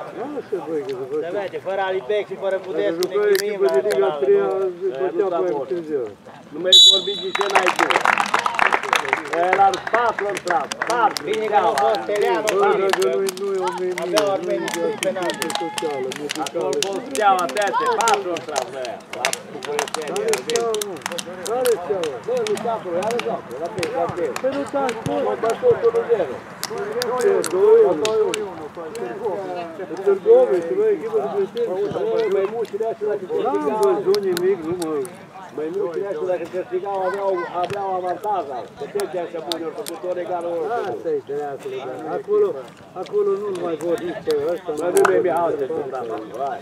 Lasă, băi, că după Se vede, fără Alipec și fără Budescu ne chinuim la Liga 3, bătea pe aia puțin ziua. Nu mai vorbi de ce n-ai tu. Era 4 în trap, 4. Bine că nu fost Teleanu, Bă, dacă nu e omenie, abia Armeni sunt penalti. socială, Acolo medicală. fost steaua, tete, 4 în trap, bă, la Bucureșteni. Care steaua, mă? Care steaua? Bă, nu te acolo, ia răzată, la pe, la pe. Păi nu te-am spus. Mă dă tot 1-0. Ce, 2-1. Târgove, și bă, echipă de București. Mai mult și de-așa dacă N-am văzut nimic, nu mă... mai mult și de-așa dacă câștigau aveau avantaj. Că te așa buni ori făcut ori egal ori. Asta-i dreacule, da. Acolo nu-l mai vor nici pe ăsta. Mă nu mai Mihal de sunt acolo, hai.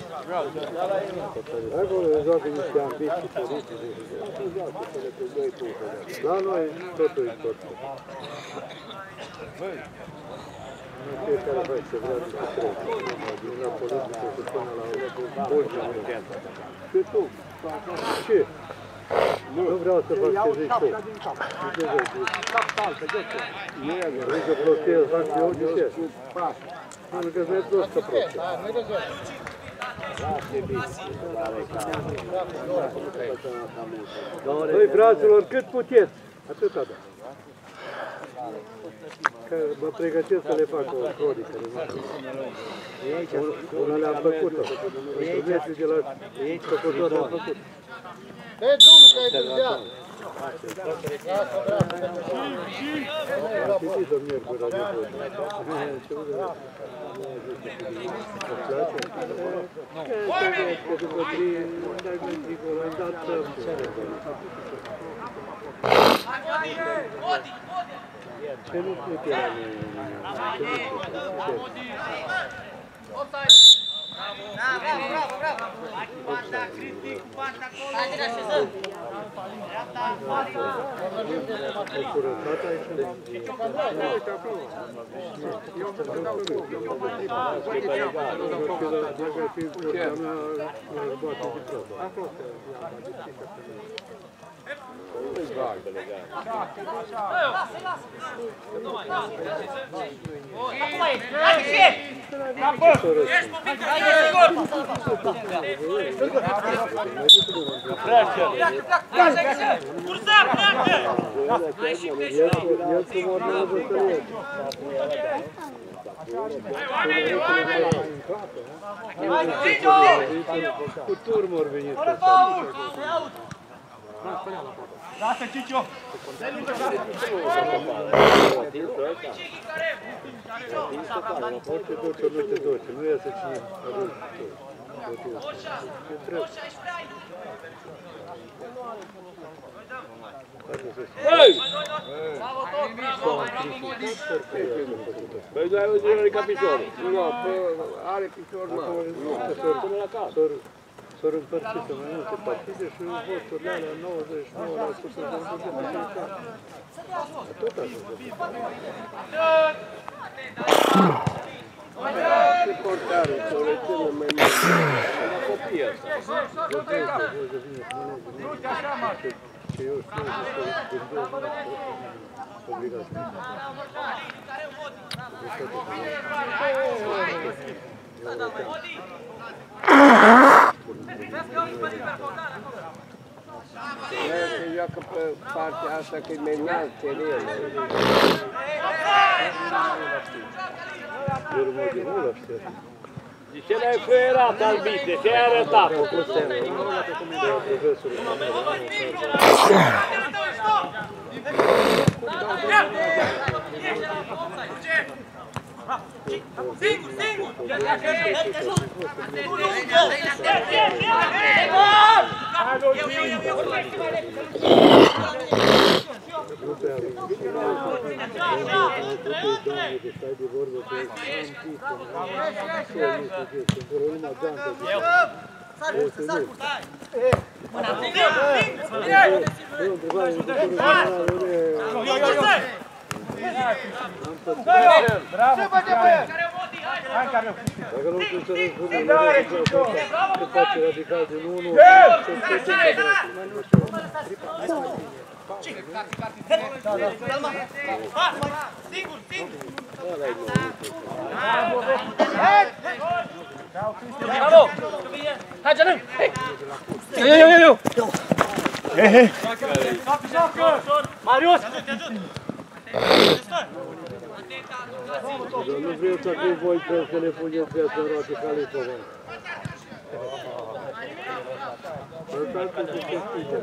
Acolo joacă niște ambiții politice. La noi totul e tot. Nu știu care faci să vrea să treci. Din la politică și până la politică. Și tu? Ce? Nu vreau să fac ce zici tu. Ce zici? Nu e adevărat. Vrei să prostez, fac eu? De ce? Pentru că nu-i prost că prostez. Băi, fraților, cât puteți? Atâta, da. Că mă pregătesc să le fac o cronică. Una le-am făcut-o. Instrumentul de la făcător le-am făcut. Dă drumul că ai târziat! Am citit-o miercuri, adică. Îți place? Că după 3 am dat ce nu putea la mine. Bravo, bravo! Panta critic, panta acolo! Hai, direct, așezăm! Dreapta, Mario! E curățat aici? Uite acolo. Dacă ar fi curtea mea, aș bate de probă. Cu turmă ori venit. Lasă, Cicio! Orice duce, nu te duce, nu iasă cine aruncă. Băi, nu ai văzut are ca piciorul. Nu, are picior mare. Până la casă. S-au împărțit în mai multe partide și voturile alea 99% s-au împărțit în fiecare. Tot așa se Ce portare, să o rețină mai mult. La copii asta. Și eu știu că sunt obligați. Se joacă pe partea asta că e mai înalt teren. De ce l-ai făierat, Albite? Ce-ai arătat? Singur, singur! Bravo, hai, Carlo! Dacă nu știu să răspundem, se face radical din 1, Singur, singur! Bravo! Hai, Gianlu! Eu! Marius! Nu vreau să acum voi să le puneți viața în roate ca lui Covan. Lăsați-l să se stige.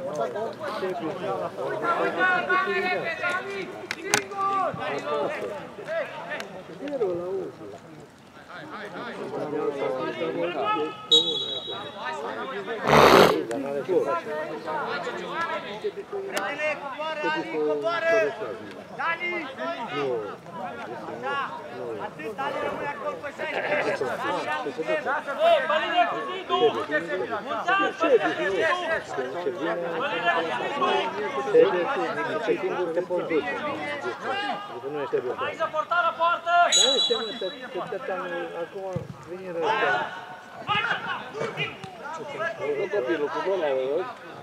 Zero la 1. Hai să porta la poartă! Acum vine război. Copilul cu bola, văd?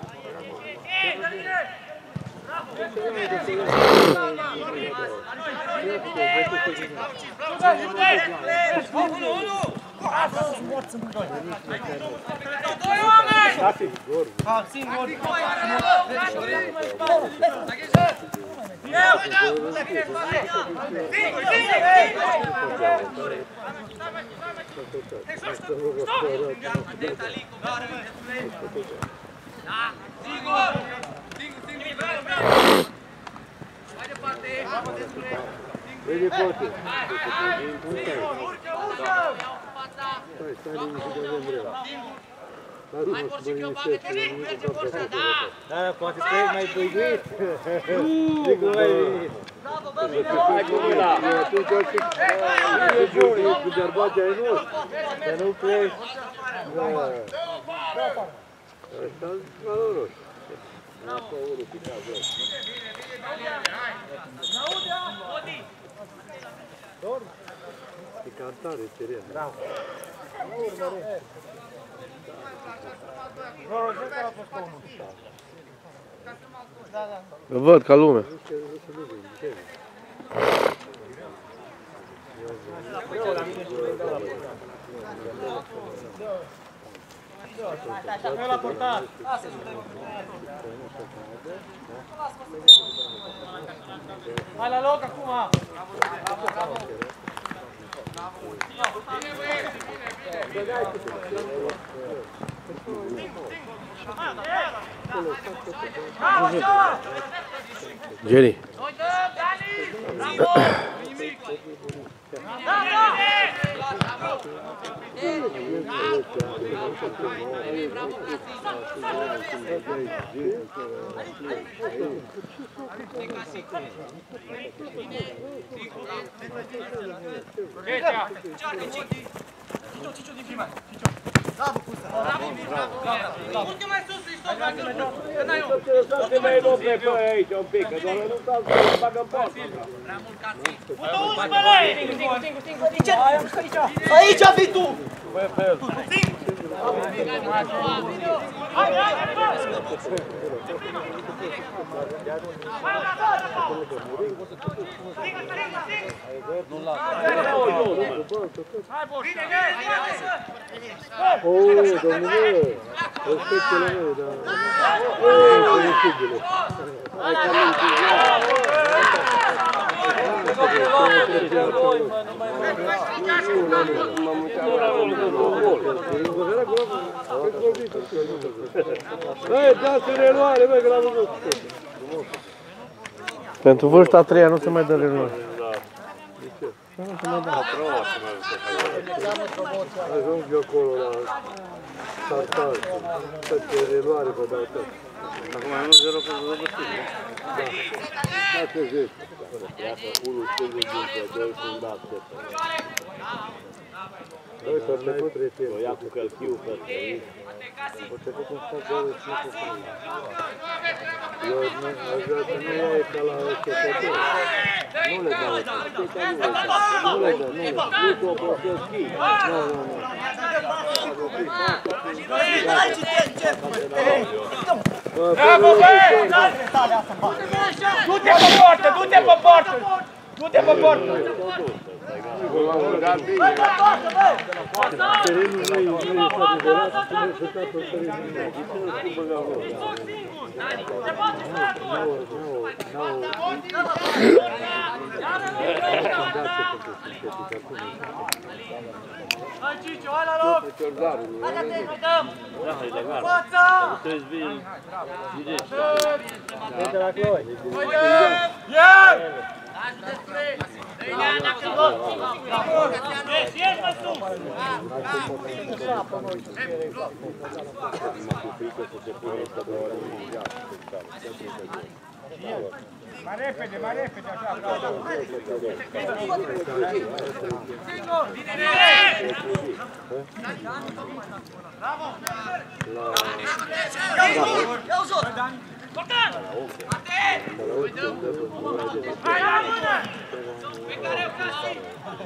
Vede poate. Stai liniștit de Andrei. Lasă-mă să mă liniștesc. Da, poate să ești mai păiguit. Sigur mai venit. Hai cu mâna! Atunci o fi cu gerbatea ai noștri. Să nu pleci. Ăsta-s valoros. E cantare, teren. Bravo. Văd ca lume. Nu l-a portat. Hai la loc acum. Jenny. Urcă mai sus, Hristos, dacă n-ai om. Să mai luăm pe aici un pic, că doar nu stau să bagă poartă. Prea mult ca ții. Uite, uzi, mă, lăi! Aici vii tu! Domnule, respectele meu, dar... Băi, dați reluare, băi, că l-am văzut. Pentru vârsta a treia nu se mai dă reluare. Ajung eu acolo la startar, toate reluare vă dau tot. Acum ai 1-0 pentru Răbăștini, nu? Da, 40. Iată, 1 stângul după, 2 fundat, Doi s-au trecut rețel. o ia cu călchiul pe tăi. Au trecut un stat 25 de ani. Eu aș vrea să nu ia ca la șosători. Nu le dau. Nu le dau, nu le dau. Nu te oprostesc schii. Nu. Bravo, băi! Du-te pe poartă, du-te pe poartă! Du-te pe poartă! Dar bine. Terenul nu e adevărat, până să tapă terenul meu. De ce nu știu băga lor? Hai, Cicio, hai la loc! Hai la te, vedem! Fața! Uite la Cloi. Ia! Ieși, mă, sus! Mai repede, așa, bravo. Bravo! Ia-o jos! Bogdan! Atent! Hai, la mână! Pe care o casi!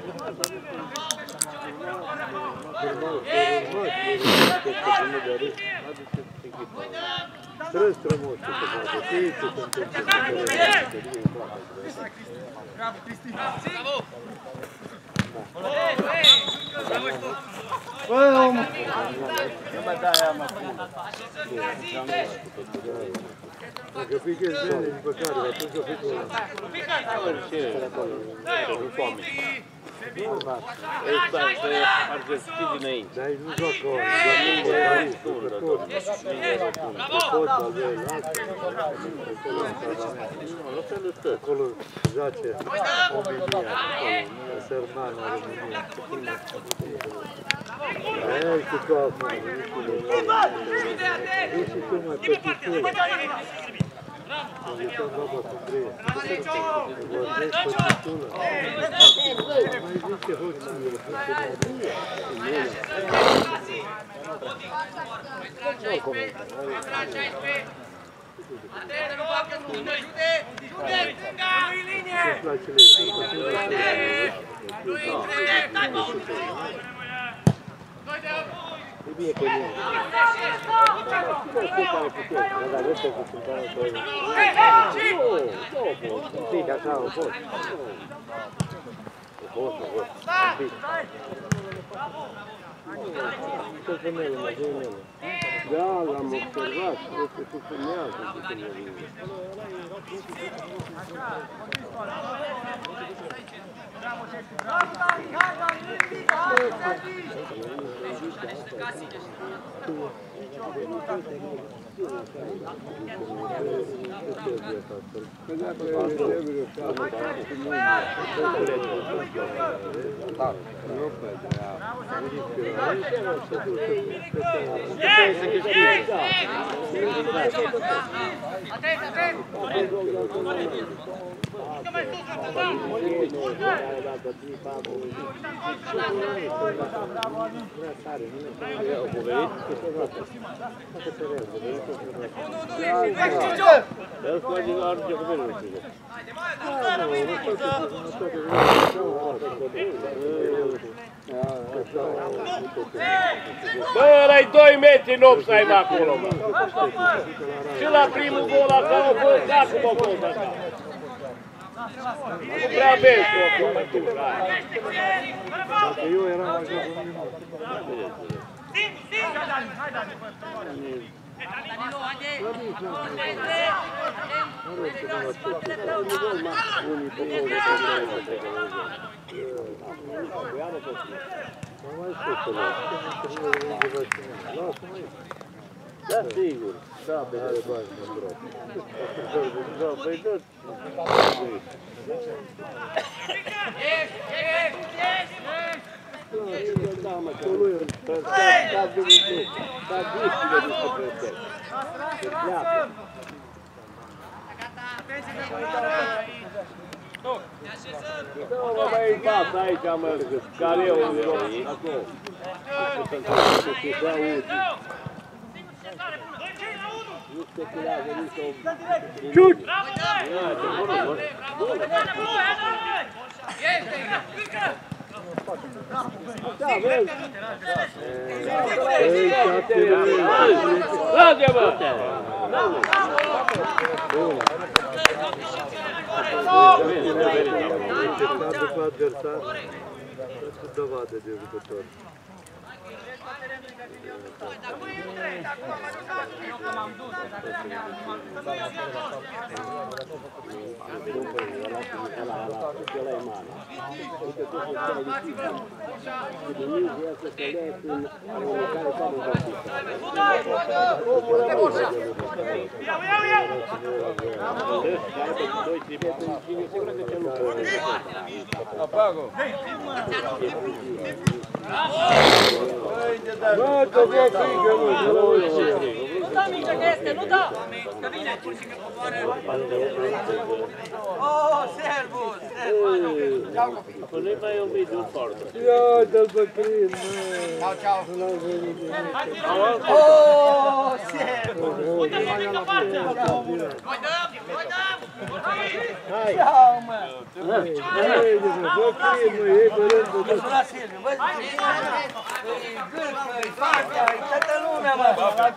Trebuie strămoși, ce se poate, ce se întâmplă. Bravo, Cristi. Bravo! Bă, omul! Nu mai dai aia, mă. Dacă pică-ți bine, nici măcar, atunci o pică ăla. Nu foame. Ăsta se argăstii dinainte. Dar aici nu joacă oameni, doar nu jucători. Fotbal, băi, lasă. Acolo zace România, Sărmana, România. Aia e cu toată, nu și tu mai pătitul. Am uitat baba cu greie. Vorbești pătitul ăla. Mai zice hoțile. Ce-ți place E bine că e bine. Dar ăsta cu țintană pe el. Un pic așa, a fost. Un pic. Tot femeile, mă, femeile. Da, l-am observat, cred că se filmează de când e vine. Bă, ăla-i 2 metri în 8 să ai acolo, mă. Și la primul gol acolo, bă, dacă mă gol așa. Nu prea vezi tu acolo, mă, tu, Dacă eu eram așa cu mine, Danilo, haide! mai spus să lasă-mă. da, sigur. Da, pe care bani mă drog. Da, păi tot. Da, mă, că lui sta Dumnezeu, sta gustile niște prestări. Se pleacă. Da, mă, mai pas aici, mă, careul acolo. Se aude. Nu speculează nici o... Ciut! Da, vezi? Ei, Trage-mă! după adversar. dovadă de jucător. Apago. Bă, că vă frică, mă, să la uite. Nu da, mică, că este, nu da! Că vine! Oh, servus! Păi nu-i mai un video foarte. Ia, dă-l pe Crin, mă. Ciao, ciao! Nu-l-au venit. Oh, servus! Uite-mă, mică parte! Noi dăm! Noi dăm! Ciao, mă! Bă, Crin, mă, ei pe rândul. Mă suna Silviu, văd ce e gâlcă, e faca, e toată lumea, mă!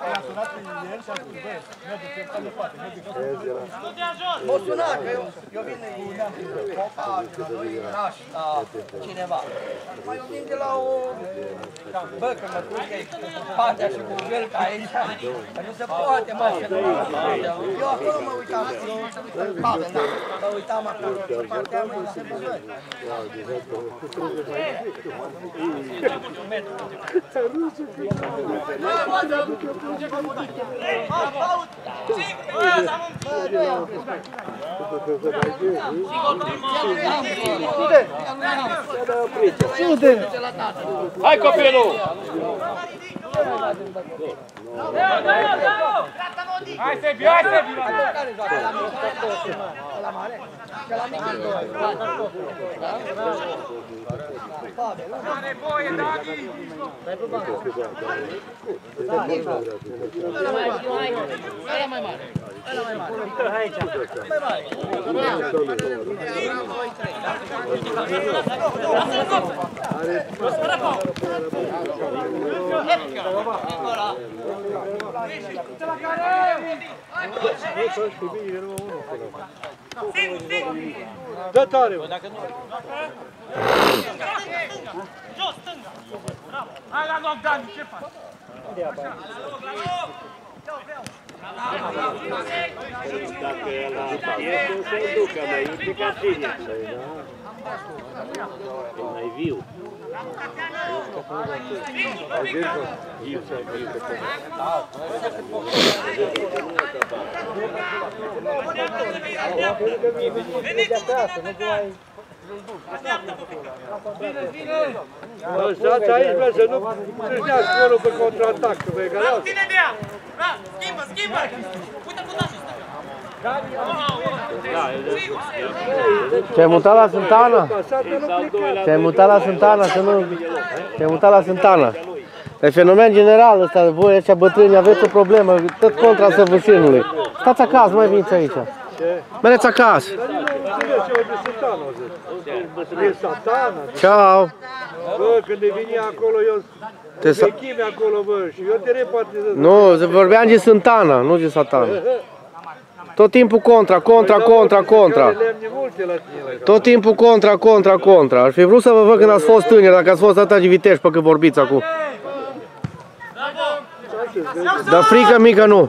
M-o sunat, că eu vin din Popa, de la noi, Naș, la cineva. Mai eu vin de la o... Bă, că mă culcă partea și cu gâlca aici, că nu se poate, mă, că nu eu acolo mă uitam, mă uitam acolo, pe partea mea, se văd. Hai copilul! Hai, Sebi, hai, Sebi! Are voie, Dani! Dă tare, mă! Jos, stânga! Hai la loc, Dani, ce faci? Dacă ăla e, o să-l ducă, mai e ca cine. E mai viu. Viu sau viu. Bă, stați aici, bă, să nu câșneați golul pe contraatac, că vă egalați. Ține de ea! Schimbă, schimbă! Uite cu nașul ăsta! Te-ai mutat la Sântana? Te-ai mutat la Sântana, să nu... Te-ai mutat la Sântana. E fenomen general ăsta, voi ăștia bătrâni aveți o problemă, tot contra săvârșinului. Stați acasă, mai veniți aici. Mergeți acasă. E satana. Ciao. Bă, când vine acolo, eu... Te chime acolo, bă, și eu te repartizez. Nu, vorbeam de Sântana, nu de Satana. Tot timpul contra, contra, contra, contra. Tot timpul contra, contra, contra. Ar fi vrut să vă văd când ați fost tânări, dacă ați fost atât de viteși pe cât vorbiți acum. Dar frică mică nu.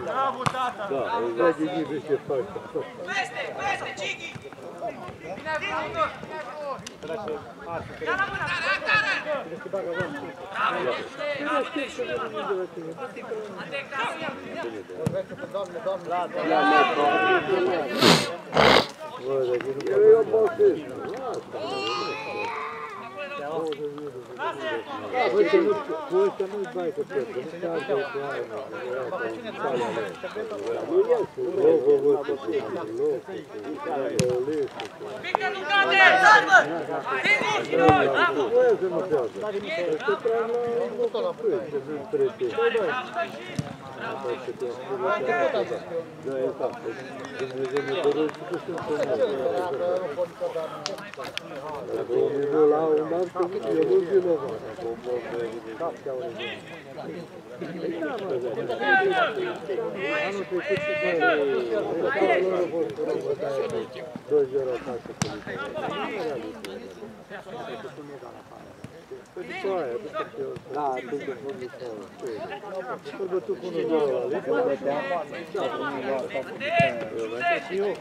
După aia, după ce eu... Da, după ce eu... Îl bătut cu unul două la liga. Eu vreau și eu.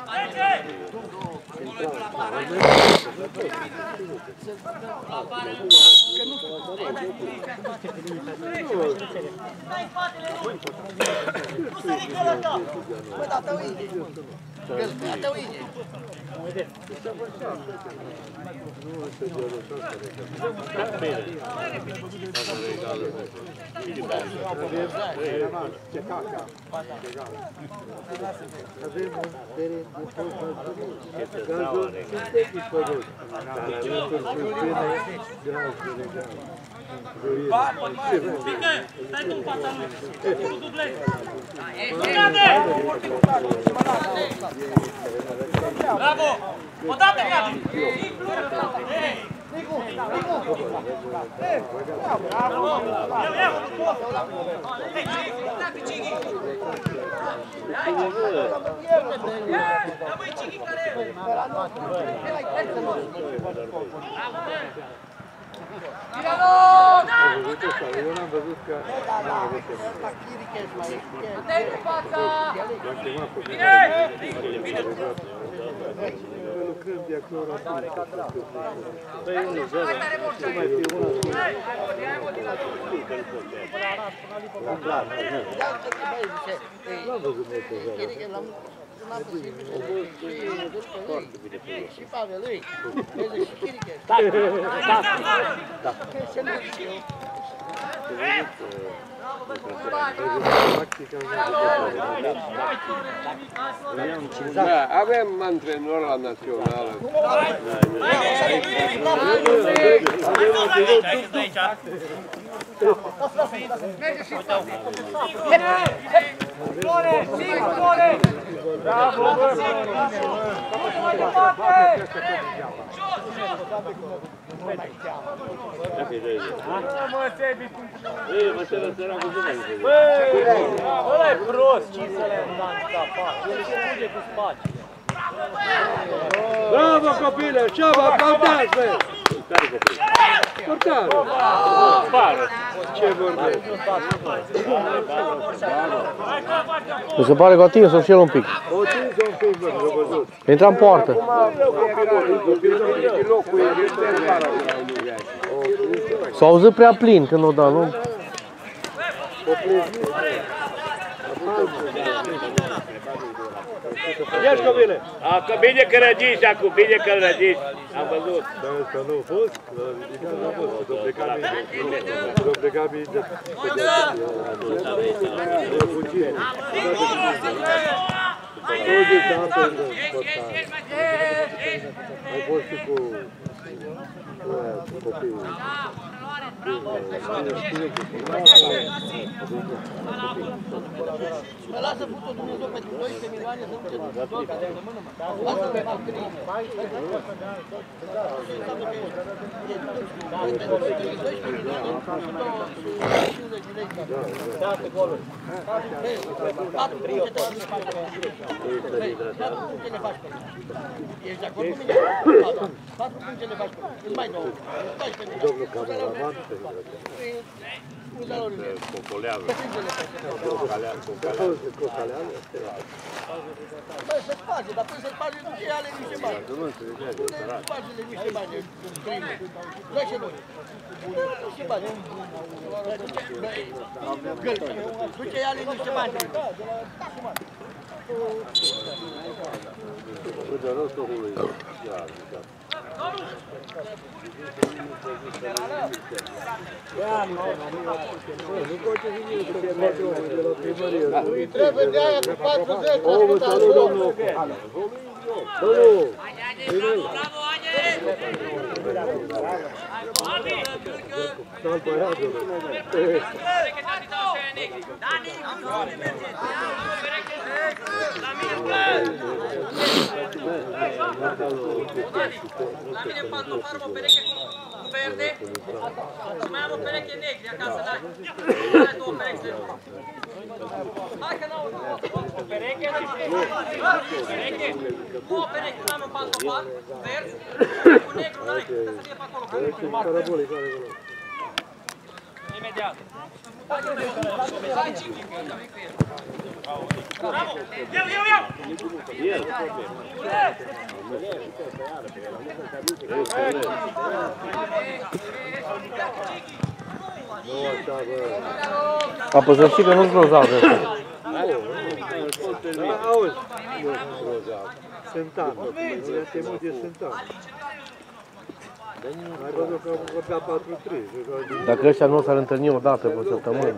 Bă, dar te uite. Gălbea te uite. Avem un teren de fotbal gazon sintetic pădut. Pică! Stai tu în fața lui! Nu dublezi! Bravo! Odată, Gabi! Eu n-am văzut că n-am avut lucrăm de acolo la Păi 1-0. Nu mai fi 1-0. N-am văzut meciul ăla. Și Pavel lui. Vezi și Chiriche. Da, avem antrenor la națională. Flore! Sigur, Flore! Bravo, bă! Ăla-i prost, ce să le-am dat în afară? El se fuge cu spațiu. Bravo, copile! Ceaba, cantează! Portar! Ce vorbesc? Mi se pare că a atins-o și el un pic. O atins-o un pic, bă, l-a văzut. Intra în poartă. S-a auzit prea plin când o da, nu? Ești, copile! Că bine că răgiși acum, bine că răgiși. Am văzut. Dar ăsta nu a fost? La ridicat n-a fost, s-a plecat mie de... De puțin. Toți de apă în portare. Ai fost și cu... copiii. Mă lasă putul Dumnezeu pentru 12 milioane să duce tot ca de rămână, mă. Lasă-mă fac grijă. Înseamnă că e 12 milioane, 250 de lei. 4 puncte te faci pe mine. 4 puncte le faci pe mine. Ești de acord cu mine? 4 puncte le faci pe mine. Îți mai două. Domnul cameraman, Un salariu meu. Cocolează. Cocaleală? Băi, să sparge, dar până să sparge nu ce ale niște bani. Nu sparge-le niște bani în crimă. Dă-și noi. Niște bani. Gălță. Du-ce ale niște bani. Uite, rostul ului. Nu poate nimic să fie metru de la primărie. Îi trebuie de aia cu 40. O, salut, domnul! Domnul! Sal băiatul! La mine în pantofar am o pereche cu verde și mai am o pereche negri acasă, dar două perechi de Hai că n-au o pereche, pereche. O pereche, n-am un pantofan, verzi, cu negru, n-ai, să fie pe acolo. Imediat. Hai, Cichi, bravo! Eu! Apă să știi că nu-ți grozav de asta. Auzi, nu-ți grozav. Sântan, nu le-a temut de Sântan. Ai văzut că vorbea 4-3. Dacă ăștia nu s-ar întâlni o dată pe săptămână.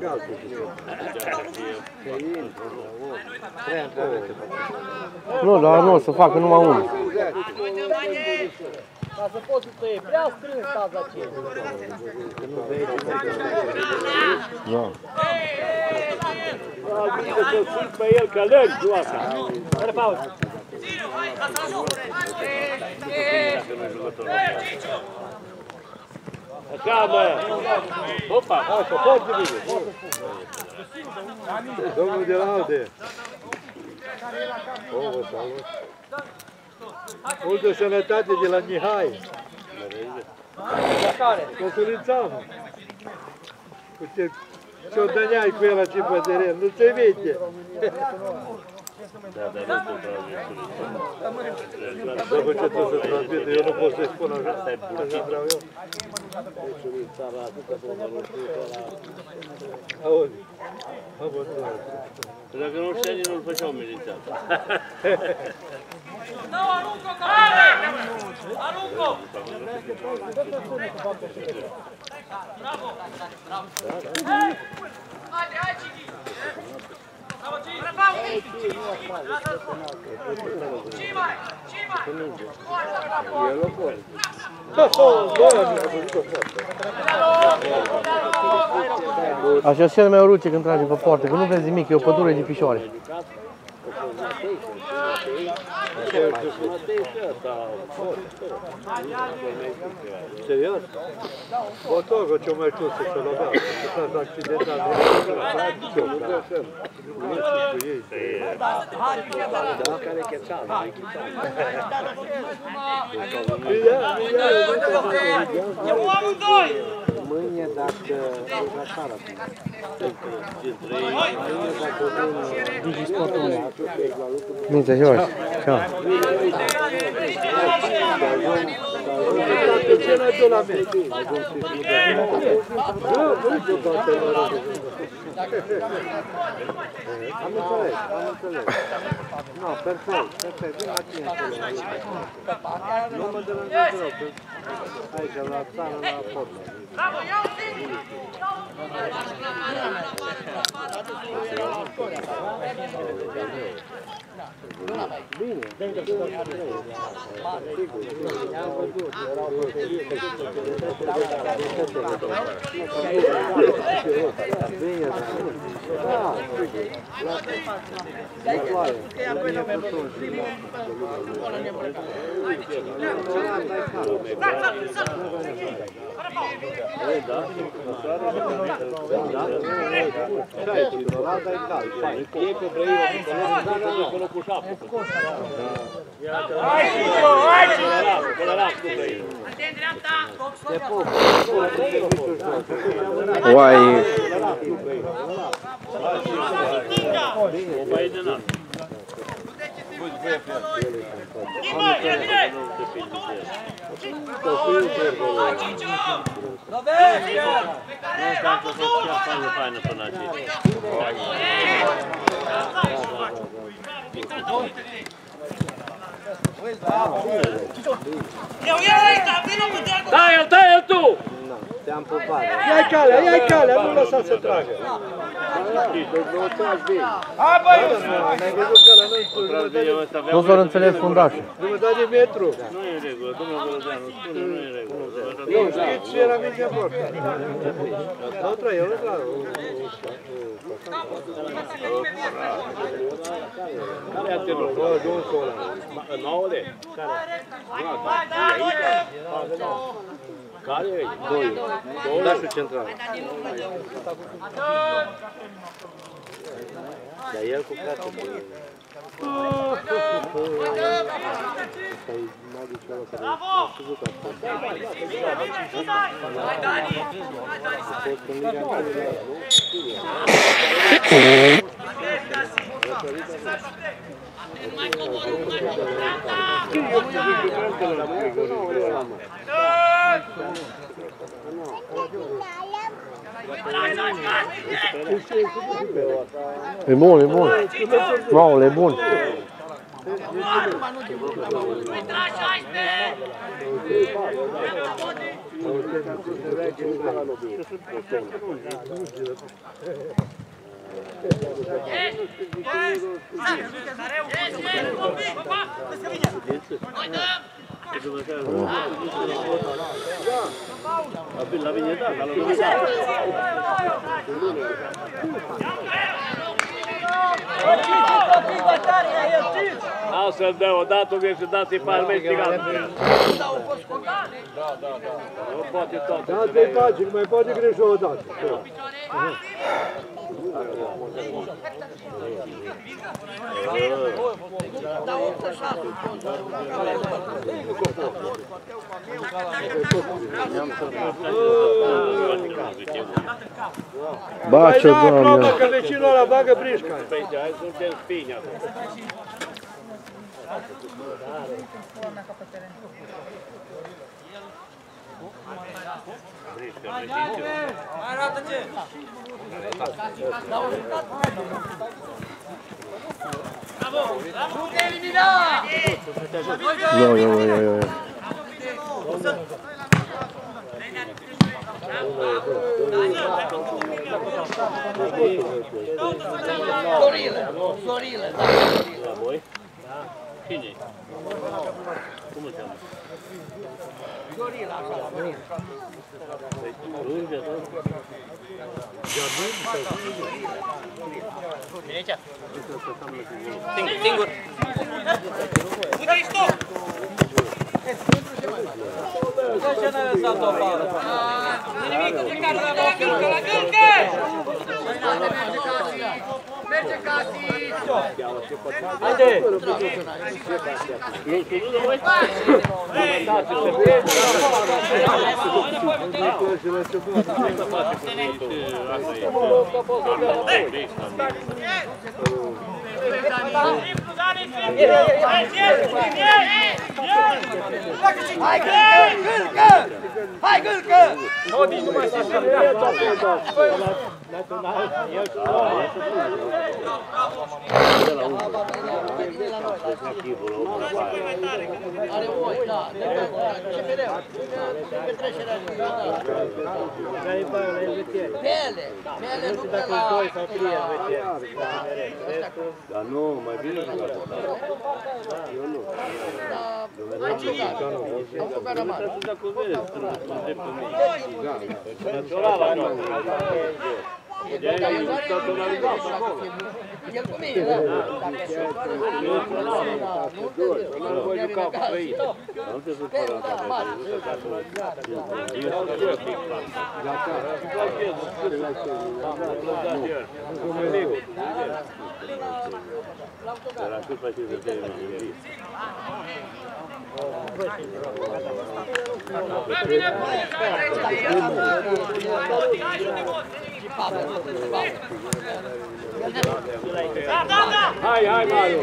Nu, dar nu, o să facă numai unul. Ca să poți să iei prea strâns staza aceea. Da. Adică să țin pe el că lângi, nu așa. Fără pauză. Așa, mă! Opa! Așa, foarte bine. Domnul de la Alde. O, vă salut. Multă sănătate de la Mihai. Consulințanu. Cu ce-o dăneai cu el la ce pădărel, nu se vede. După ce trebuie să transmite, eu nu pot să-i spun așa vreau eu. Auzi, am văzut. Dacă nu știa, nu-l făceau militar. Nu, aruncă-o, capitane! Aruncă-o! Bravo! Haide, hai, Cichi! Bravo, Cichi! Așa cel mai oruce când trage pe poartă, că nu vezi nimic, e o pădure de pișoare. Serios? Botogo ce-o mai știu să lovea. Că s-a accidentat. Nu știu cu ei. Eu amândoi! Mâine dacă afară. Mința, George. Ciao. Ce n-ai tu la mine? Am înțeles. Nu, perfect. Vin la tine. Nu mă deranjează rău. Aici, la țară, la port. Bravo, iau-ți! Uai. Dai-l tu! Te-am pupat. Ia-i calea, nu lăsa să tragă. Hai, băi! N-ai văzut că ăla nu-i Nu s-or înțeles fundașul. jumătate de metru. Nu e în regulă, domnul Volodeanu, spune, nu e în regulă. Eu știți ce era mingea moartă. Nu trăie, nu clar. Care e atenul? Bă, dunsul ăla. Nouă de? Care e? Doi. Dașul central. Dar el cu frate bun. Hai, Dani! Mai coborât, mai E bun, e bun. Wow, e bun. La vignetta, la novità. Ah, să-l dă odată că și dați-i palmești gata. Nu poate tot. Dați-i pace, mai poate greși o dată. Bacio, Doamne! Că vecinul ăla bagă brișca. Păi, hai suntem spini acum. Mai arată ce? Bravo! Bravo! Te elimina! Yo. Florile, da. La voi? Cine-i? Cum îl cheamă? Florila, așa, Florila. Rânge, da? Vine aici. Singur. Uite-i stop! De ce n-ai lăsat-o afară? Nimic, plecați la gâlcă, la gâlcă! Merge Casi! Haide! Hai, gâlcă! Hai, gâlcă! Nodi, nu mai știi să-mi dea Are oi, da, ce mereu, petrecerea lui, da. Pele nu pe la... Dar nu, mai bine jucat. Eu nu. Am jucat, am jucat rămas. El cu mine, da. Nu voi juca cu trăit. Pele, da, mare. Era cât faci să te iei. Hai, hai, Mario!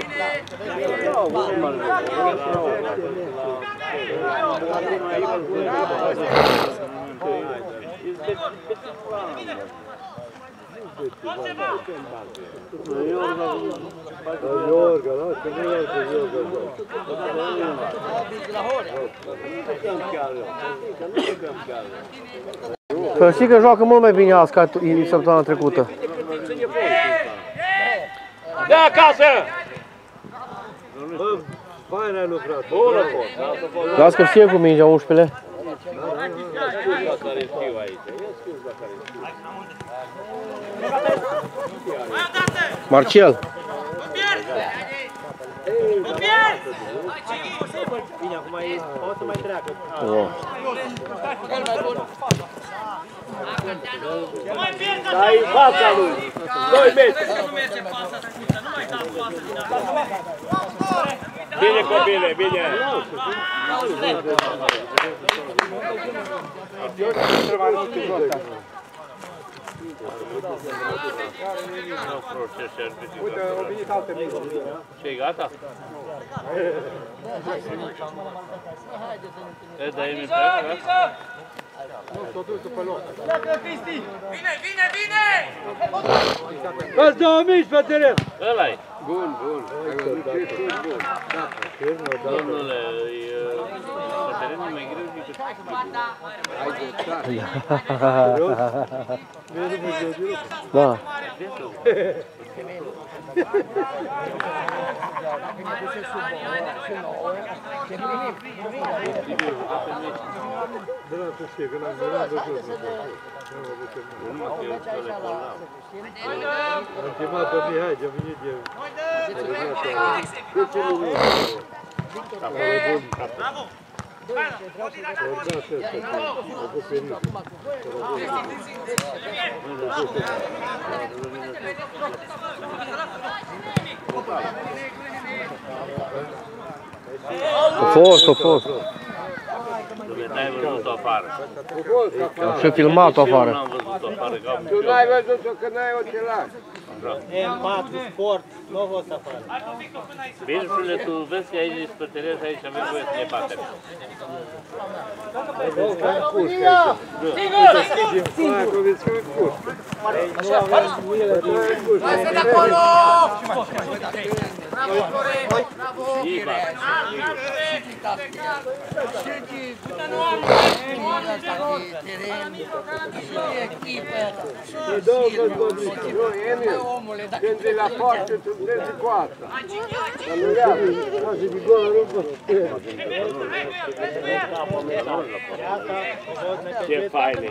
Iorga, lasă, nu lasă Iorga. Să știi că joacă mult mai bine azi ca săptămâna trecută. De acasă! Fain ai lucrat. Bună fost! Las că știe cu mingea 11-le. Care știu aici. Marcel. Bine, acum o să mai treacă. Stai în fața lui! 2 metri! nu merge pasa scurtă, nu mai da pasă din asta. Bine, copile, bine! Uite, au venit alte mici. Ce-i gata? Dai-mi pe ăla? Nu, s-o dus pe loc. Vine, vine, vine! Dați două mici pe teren! Ăla-i. Bun, bun. Ai văzut ce sunt bun. Domnule, pe terenul mai greu decât... Ai dreptate. Da. De la să știe, că l-am văzut. Am chemat pe Mihai, de-a venit de... Bravo! A fost. N-ai văzut-o afară. Am și filmat-o afară. Nu am văzut-o afară, că am... Tu n-ai văzut-o că n-ai ochelari. M4 Sport, nu o să fac. Birșule, tu vezi că aici pe teren și aici avem voie să ne batem. Lasă de acolo! Bravo, Florin! Bravo! Când e la poartă, tu treci cu asta. Ce faine!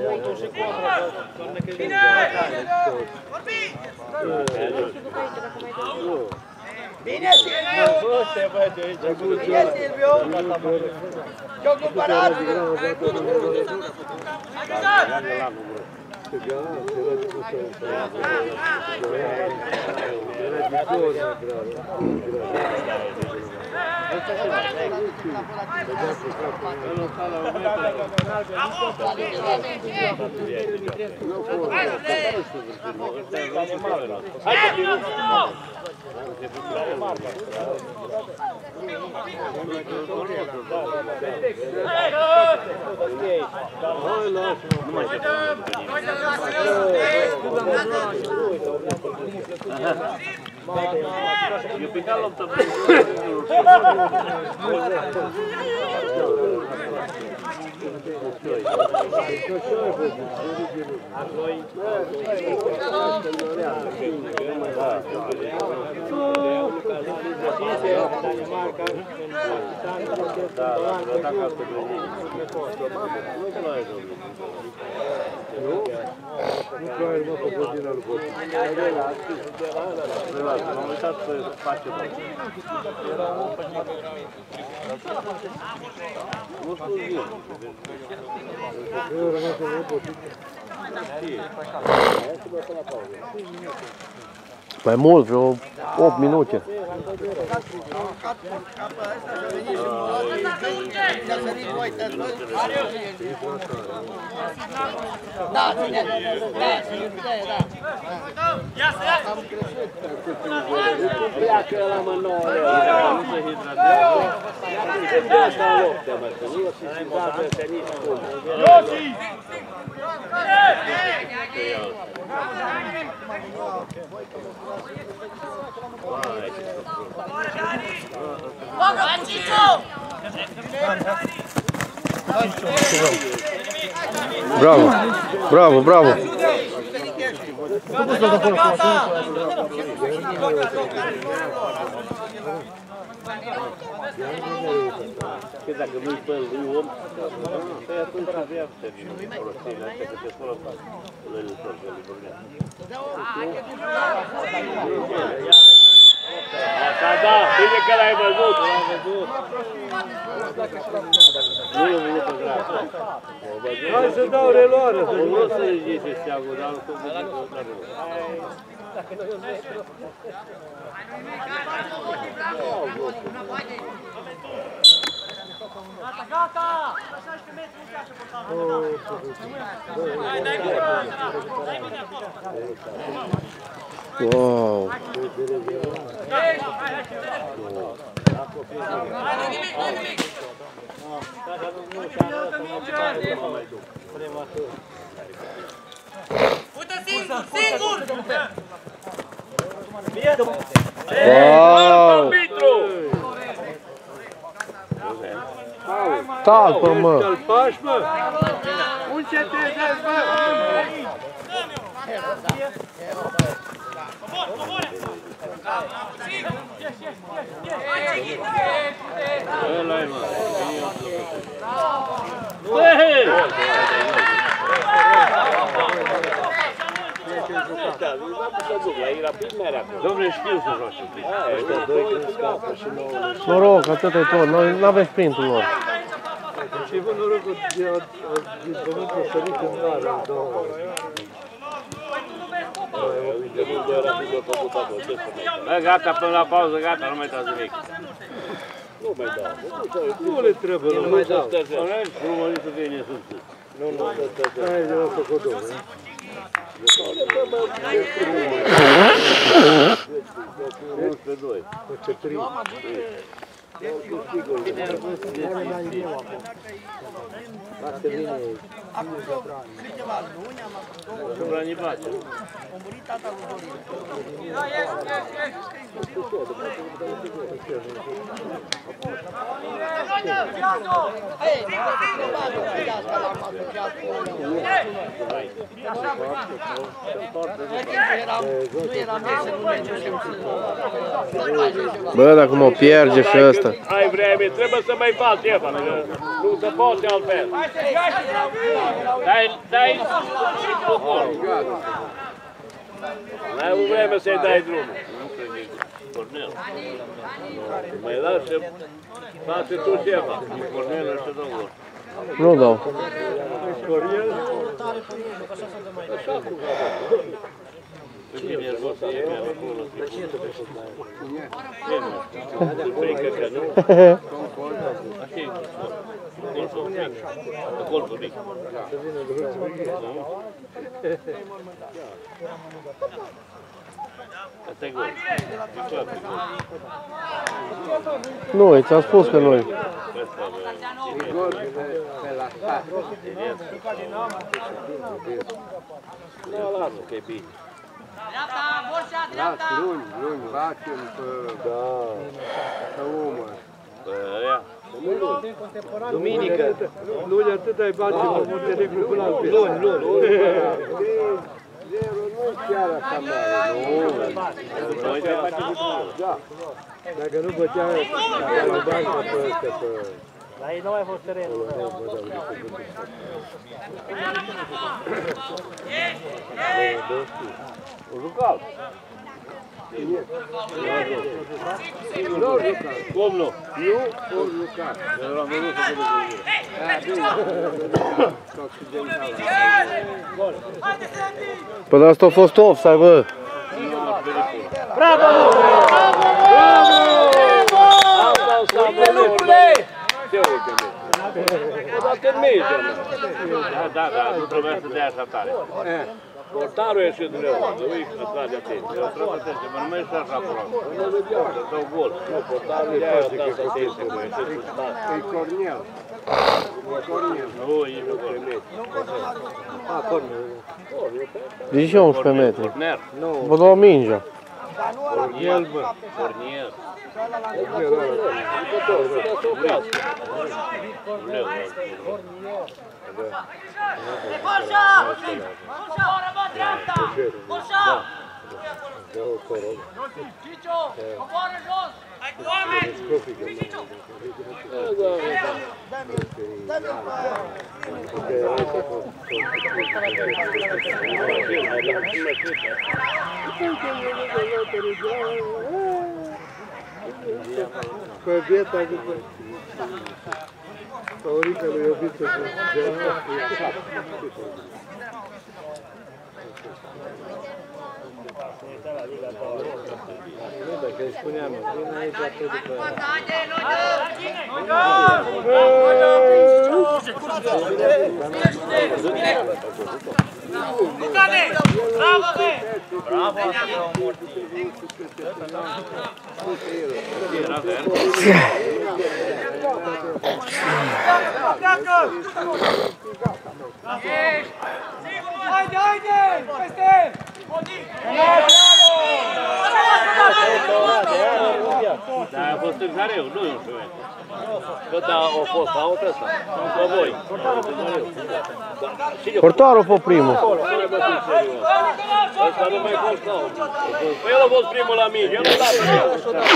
Bine, Silviu! Bine, Silviu! Ce-o cumpărat? Eu pe care l-am tăpit. M-am uitat să face nu știu zi. Mai mult, vreo 8 minute. Da, ține, da. Iasă, iasă! Pleacă la mă 9 lei, nu se hidratează. De asta în loc, te mă, că nu o să se dată pe nici cum. Iosi! Bagă, Cicu! Bravo, bravo, bravo. Că dacă nu-i pe lui om, pe atunci avea să din folosire, astea că te folosea lăile tot, că le vorbeam. Da, bine că l-ai văzut. Nu l-am văzut pe dreapta. Hai să dau reluare. Nu să-i zice steagul, dar nu s-o văzut la reluare. Gata, gata! 16 metri, nu pleacă portarul. Hai, dai bine, dai bine acolo. Wow. Hai, nu nimic, nu nimic. Uite singur, singur! Wow. Talpă, mă! Îl faci, mă? Unde te dezi, mă? Ăla-i, mă. Dom'le, știu să joace. Ăștia doi când scapă și nouă. Noroc, atât e tot. Noi n-avem sprintul lor. Și vă norocul din pământul sărit în mare, în două. Gata, până la pauză, gata, nu mai dați nimic. Nu mai dau. Nu le trebuie, nu mai dau. Frumos să vine sus. Nu, hai de la Socodou, nu? Pe doi. Ce trei. Câteva luni am avut Nu vrea nici place. a murit tata lui Dorin. Hei, nu eram eu să nu mergem să Bă, dacă mă pierde și ăsta. Ai vreme, trebuie să mai faci ceva, nu se poate altfel. Dai poporul. N-ai o vreme să-i dai drumul. Cornel. Mai lași să face tu ceva. Cornel ăștia dau gol. Nu dau. E nervos, e chiar acolo. Se frică că nu. Așa e. Golful mic. Golful mic. Asta e gol. Nu, ți-am spus că nu-i. Nu, lasă că e bine. Dreapta, Borșa, dreapta! Luni, facem pe umăr. Pe aia. Duminică. Luni atât ai bate pe Montenegru până la fel. Luni. Zero nu chiar așa mare. Noi te facem cu Da. Dacă nu bătea Albanca pe ăstea, pe... La ei nu mai fost terenul. O jucat. Cum nu? Nu o jucat. Eu l-am văzut să Păi dar asta a fost offside, bă. Bravo! Ce uite, mă? Dar termină, mă. Da, nu trebuia să dea așa tare. Portarul ieșit de rău, uite că trage atent. Eu trebuie să te mă numești așa acolo. Dau gol. Portarul de aia dat să te iese, mă, ieșit în stat. E Cornel. Nu, e nu Cornel. Deci și 11 metri. Corner. Vă dau mingea. Cornel, bă. Cornel. Borșa! Borșa, oră, dreapta! Borșa! Cicio, coboară jos! Hai cu oameni! Cicio! Pe vieta după Aurica lui iubită de dacă îi spuneam, vin aici atât după... Lucane! Bravo, bă! Bravo, asta e un morții. Pleacă! Haide, haide! Peste! Dar a fost în careu, nu eu știu. Că da, a fost la altă ăsta. Cu voi. Portarul a fost primul. Ăsta nu mai fost nou. Păi el a fost primul la mine, el nu dat pe el.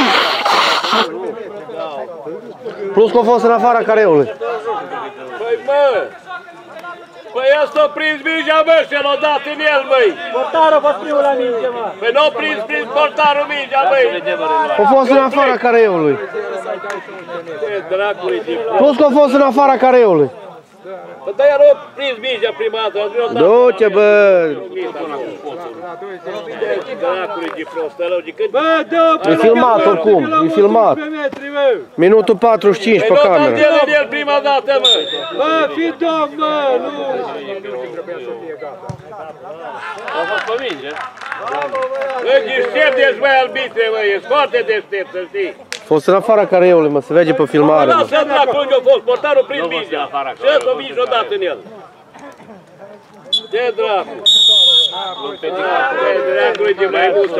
Plus că a fost în afara careului. Păi mă! Păi ăsta a prins mingea, mă, și l-a dat în el, măi! Portarul a fost primul la minge, mă! Păi n-a prins portarul mingea, măi! A fost în afara careului. Ce dracului din plan! Plus că a fost în afara careului. Păi dar el a prins mingea prima dată, a dat... Du-te, bă! Ce dracului de prostălău, de când... Bă, dă! E filmat oricum, e filmat. Minutul 45 pe Păi n-a dat cameră. el în el prima dată, mă! Bă, fi domn, mă, nu! A fost pe minge? Bă, deștept ești, băi, albitre, mă, ești foarte deștept, să știi! A fost în afara careului, mă, se vede pe filmare. Mă, lasă dracu unde a fost, portarul prins mingea. Și ăsta o minge o dat în el. Ce dracu? Ce dracului de maimuță?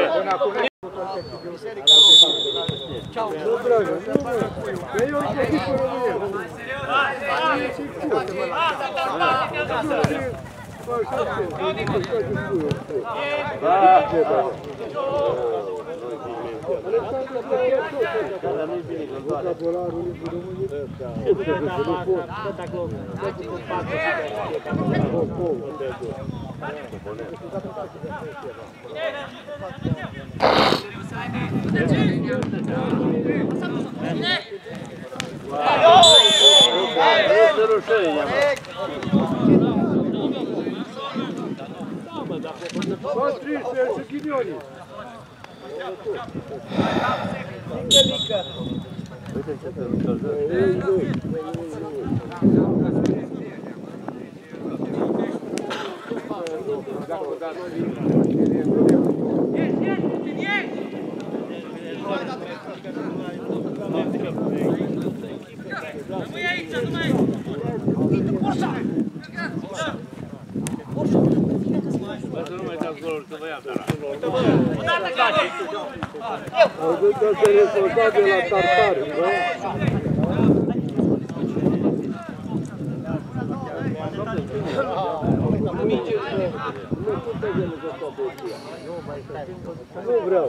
Au zis că se rezolva de la tartar, bă? Nu vreau.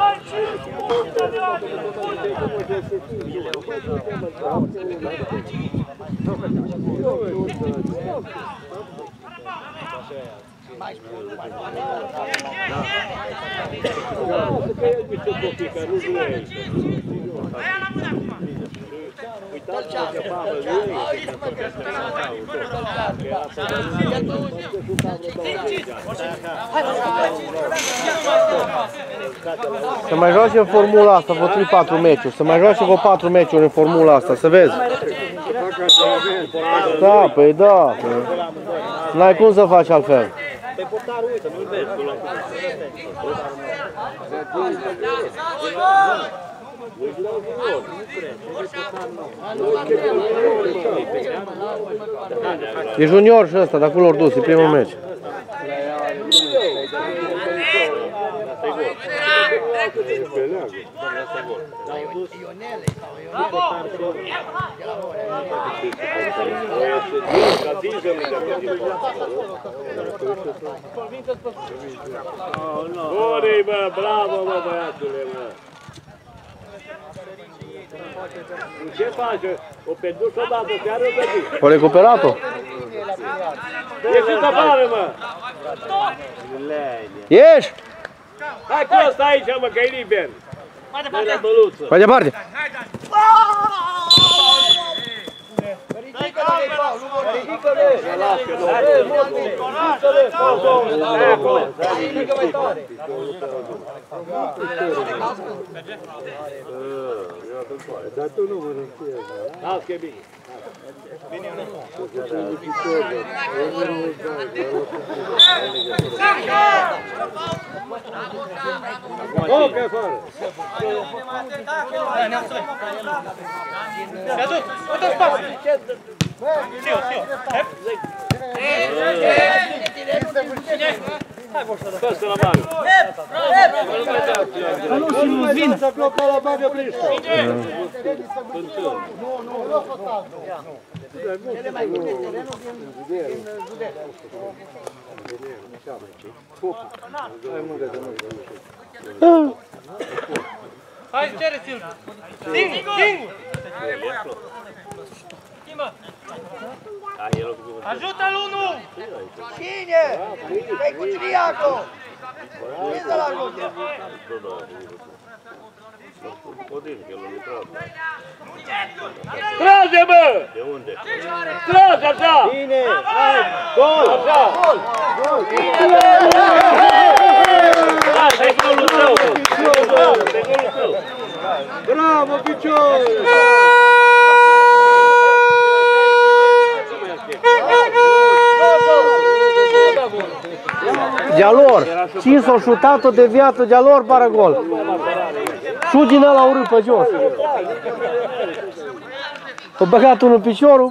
Să mai joace în formula asta, vă 3-4 meciuri. Să mai joace vă 4 meciuri în formula asta, să vezi. Da, păi da. N-ai cum să faci altfel. Pe portarul, uite, nu-l vezi. E junior și ăsta, de acolo ori dus, e primul meci. Bune, bă, bravo, mă, băiatule, mă! Ce faci? O pendus odată, chiar o găsit. O recuperat-o? Ieși-ți afară, mă! Ieși! Hai cu ăsta aici, mă, că e liber! la băluță. Mai departe. Dar tu nu mă rântiezi, da? Las că e bine. Oh, că afară! Fă-ți la bagă. Nu vin! Să bloca la bagă plișcă! Hai, cere Silviu! Singur! Ajută-l unul! Cine? Dai cu triaco! Cine să-l ajute? Trage, bă! De unde? Trage, așa! Bine! Hai! Gol! Așa! Așa, e golul tău! E golul tău! Bravo, picior! De-a lor. Cine s-a șutat-o de viață, de-a lor pară gol. Șut din ăla urât pe jos. A băgat unul piciorul.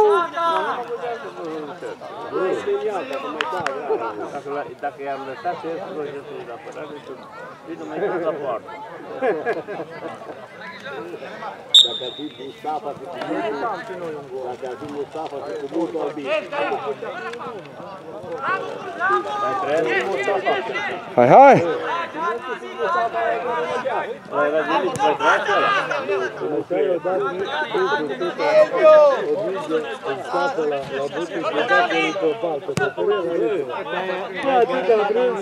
Dacă i-am lăsat să ies proiectul de apărare, nu mai dat la poartă. Dacă ar fi Mustafa și cu multul, dacă ar fi Mustafa și cu multul albin. Mai trebuie Mustafa. Hai, hai! Ăla era zilnic, mai trebuie ăla. Așa i-a dat o mingă în scapă la butul și l-a dat pe baltă. Pe părere la râtul. Da, atâta brânz.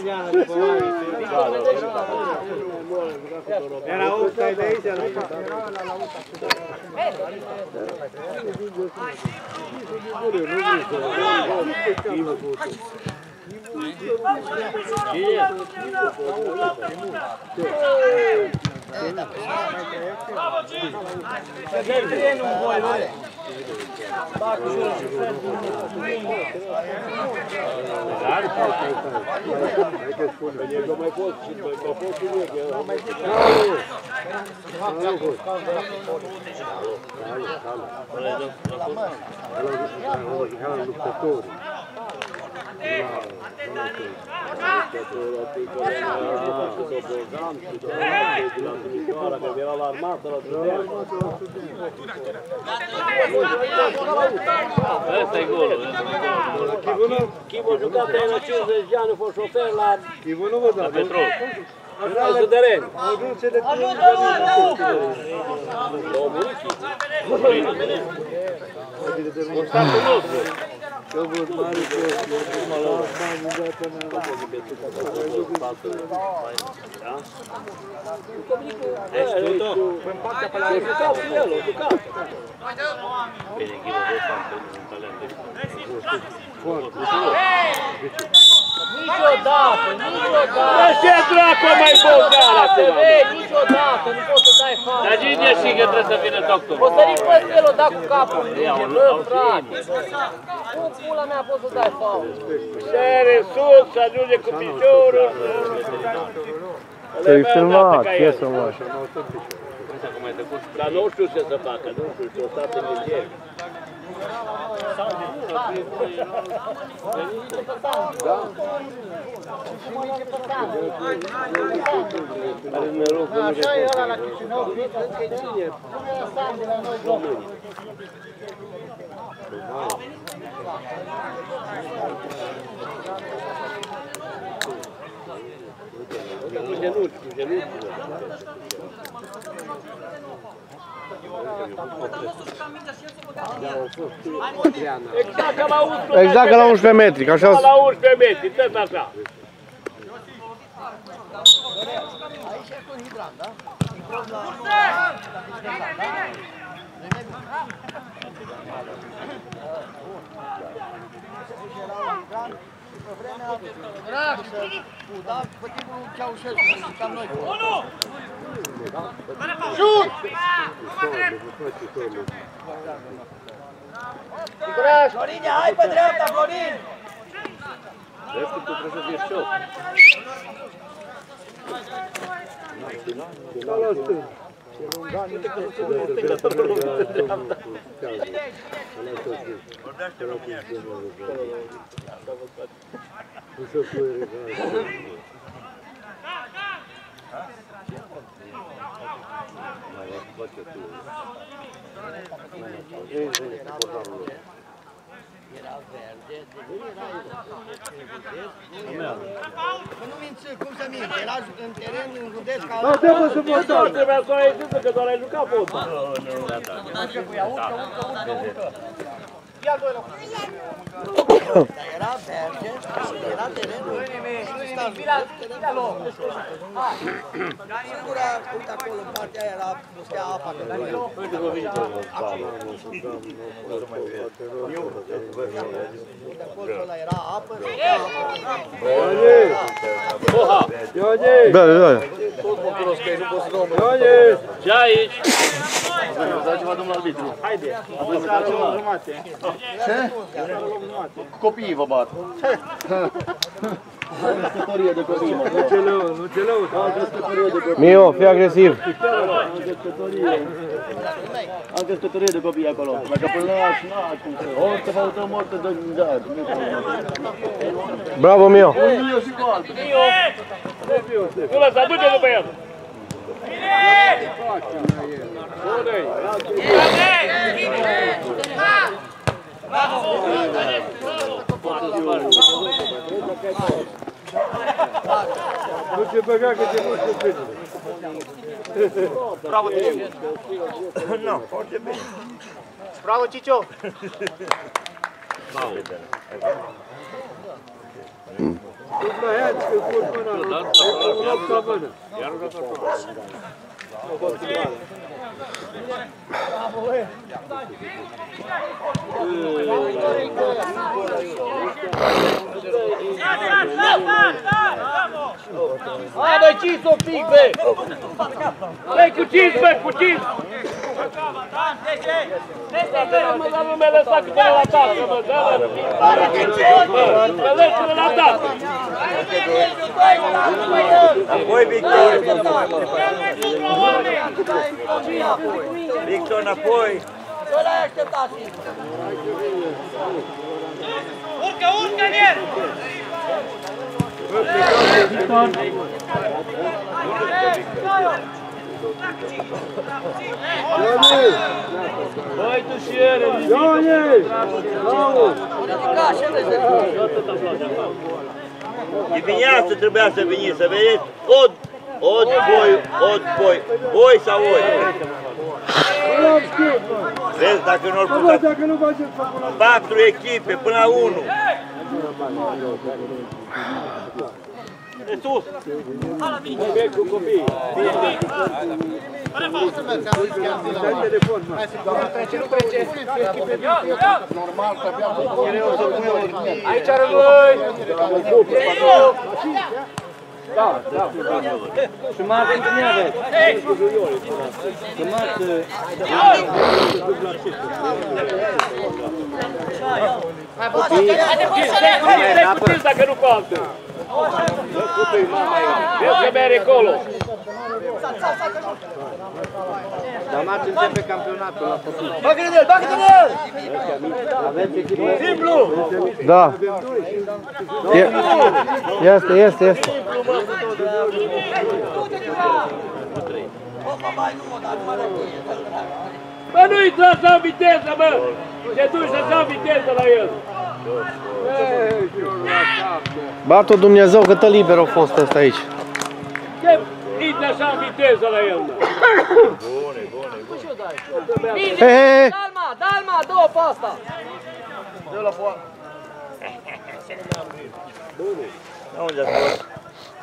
Era offside de aici, nu? Ăsta e golul. Chivu a jucat pe la 50 de ani, a fost șofer la Petrol. La Zădăreni. L-a murit Chivu. Constatul nostru. Eu văd mare că la bani dată n-am. Bine, Chivu a fost un talent de Niciodată, niciodată! ce dracu mai băutean acum? Niciodată, nu poți să dai față! Dar cine știe că trebuie să vină doctor? O sări pe el, o da cu capul în minge, bă, frate! Cum pula mea poți să dai față? Sare sus, să ajunge cu piciorul. Să-i filmat, ce să mă? Dar nu știu ce să facă, nu știu ce o stat în minge. Așa e ăla la Chișinău, încă-i cine? Cum e Sandu la noi, domnule? Cu genunchi, cu genunchi. Exact ca la 11 metri, ca așa. La 11 metri, tot așa. Aici e cu hidrant, da? Pe timpul Ceaușescu, cam noi. Șut! Florine, hai pe dreapta, Florin! Vezi că tu trebuie să fii șoc. Da la stâng. Era verde, că nu minți, cum să minți, era în teren, în județ ca... Da, dă-mă să mă dau! Trebuia să ai zis că doar ai jucat fotbal. Urcă cu ea, urcă. Ia doi la dar era verde, era terenul, era loc. Singura, uite acolo, în partea aia era, stea apa pe uite acolo, ăla era apă, stea apă. Ioane! Da, da, da. Ioane! Ce aici? Copiii vă bat. Căsătorie de copii. Nu ce lău, Mio, fii agresiv. Am căsătorie de copii acolo. Dacă până la cum să... Orice făută mortă de gândare. Bravo, Mio. Eu și cu altul. Nu lăsa, du-te după el. nu te băga că te mușcă bine. Bravo, Cicio! Nu, foarte bine. Bravo, Cicio! Cât mai iați că pun mâna, un loc ca mână. Iar nu Hai, băi, 5 un pic, bă! Dai cu 5, bă, cu 5! Mă, dar nu mi-a lăsat că la atacă, mă, dă-l! Mă lăsă la atacă! Apoi, Victor! Victor, înapoi! Ăla ai așteptat și... Urcă, urcă în el! Băi, tu și ele! Ioane! Bravo! Dimineața trebuia să veniți, să vedeți ori voi, voi sau voi. Vezi dacă nu-l putea... 4 echipe până la 1. De sus! Merg cu copiii! Aici rămâi! Da, da. Și Marta întâlnea, vezi? Că Marta... Stai cu tins dacă nu cu altă! Vezi că merge acolo! Dar Marta începe campionatul la făcut. Bagă-te-n el, bagă-te-n el! Aveți echipă? Simplu! Da. Este. Bă, nu intra să am viteză, bă! Te duci să am viteză la el! Bat-o Dumnezeu că tă liber a fost ăsta aici. Ce intra să am viteză la el, bă! Hei! Dalma, dă-o pe asta! Dă-o la poară! Unde a fost?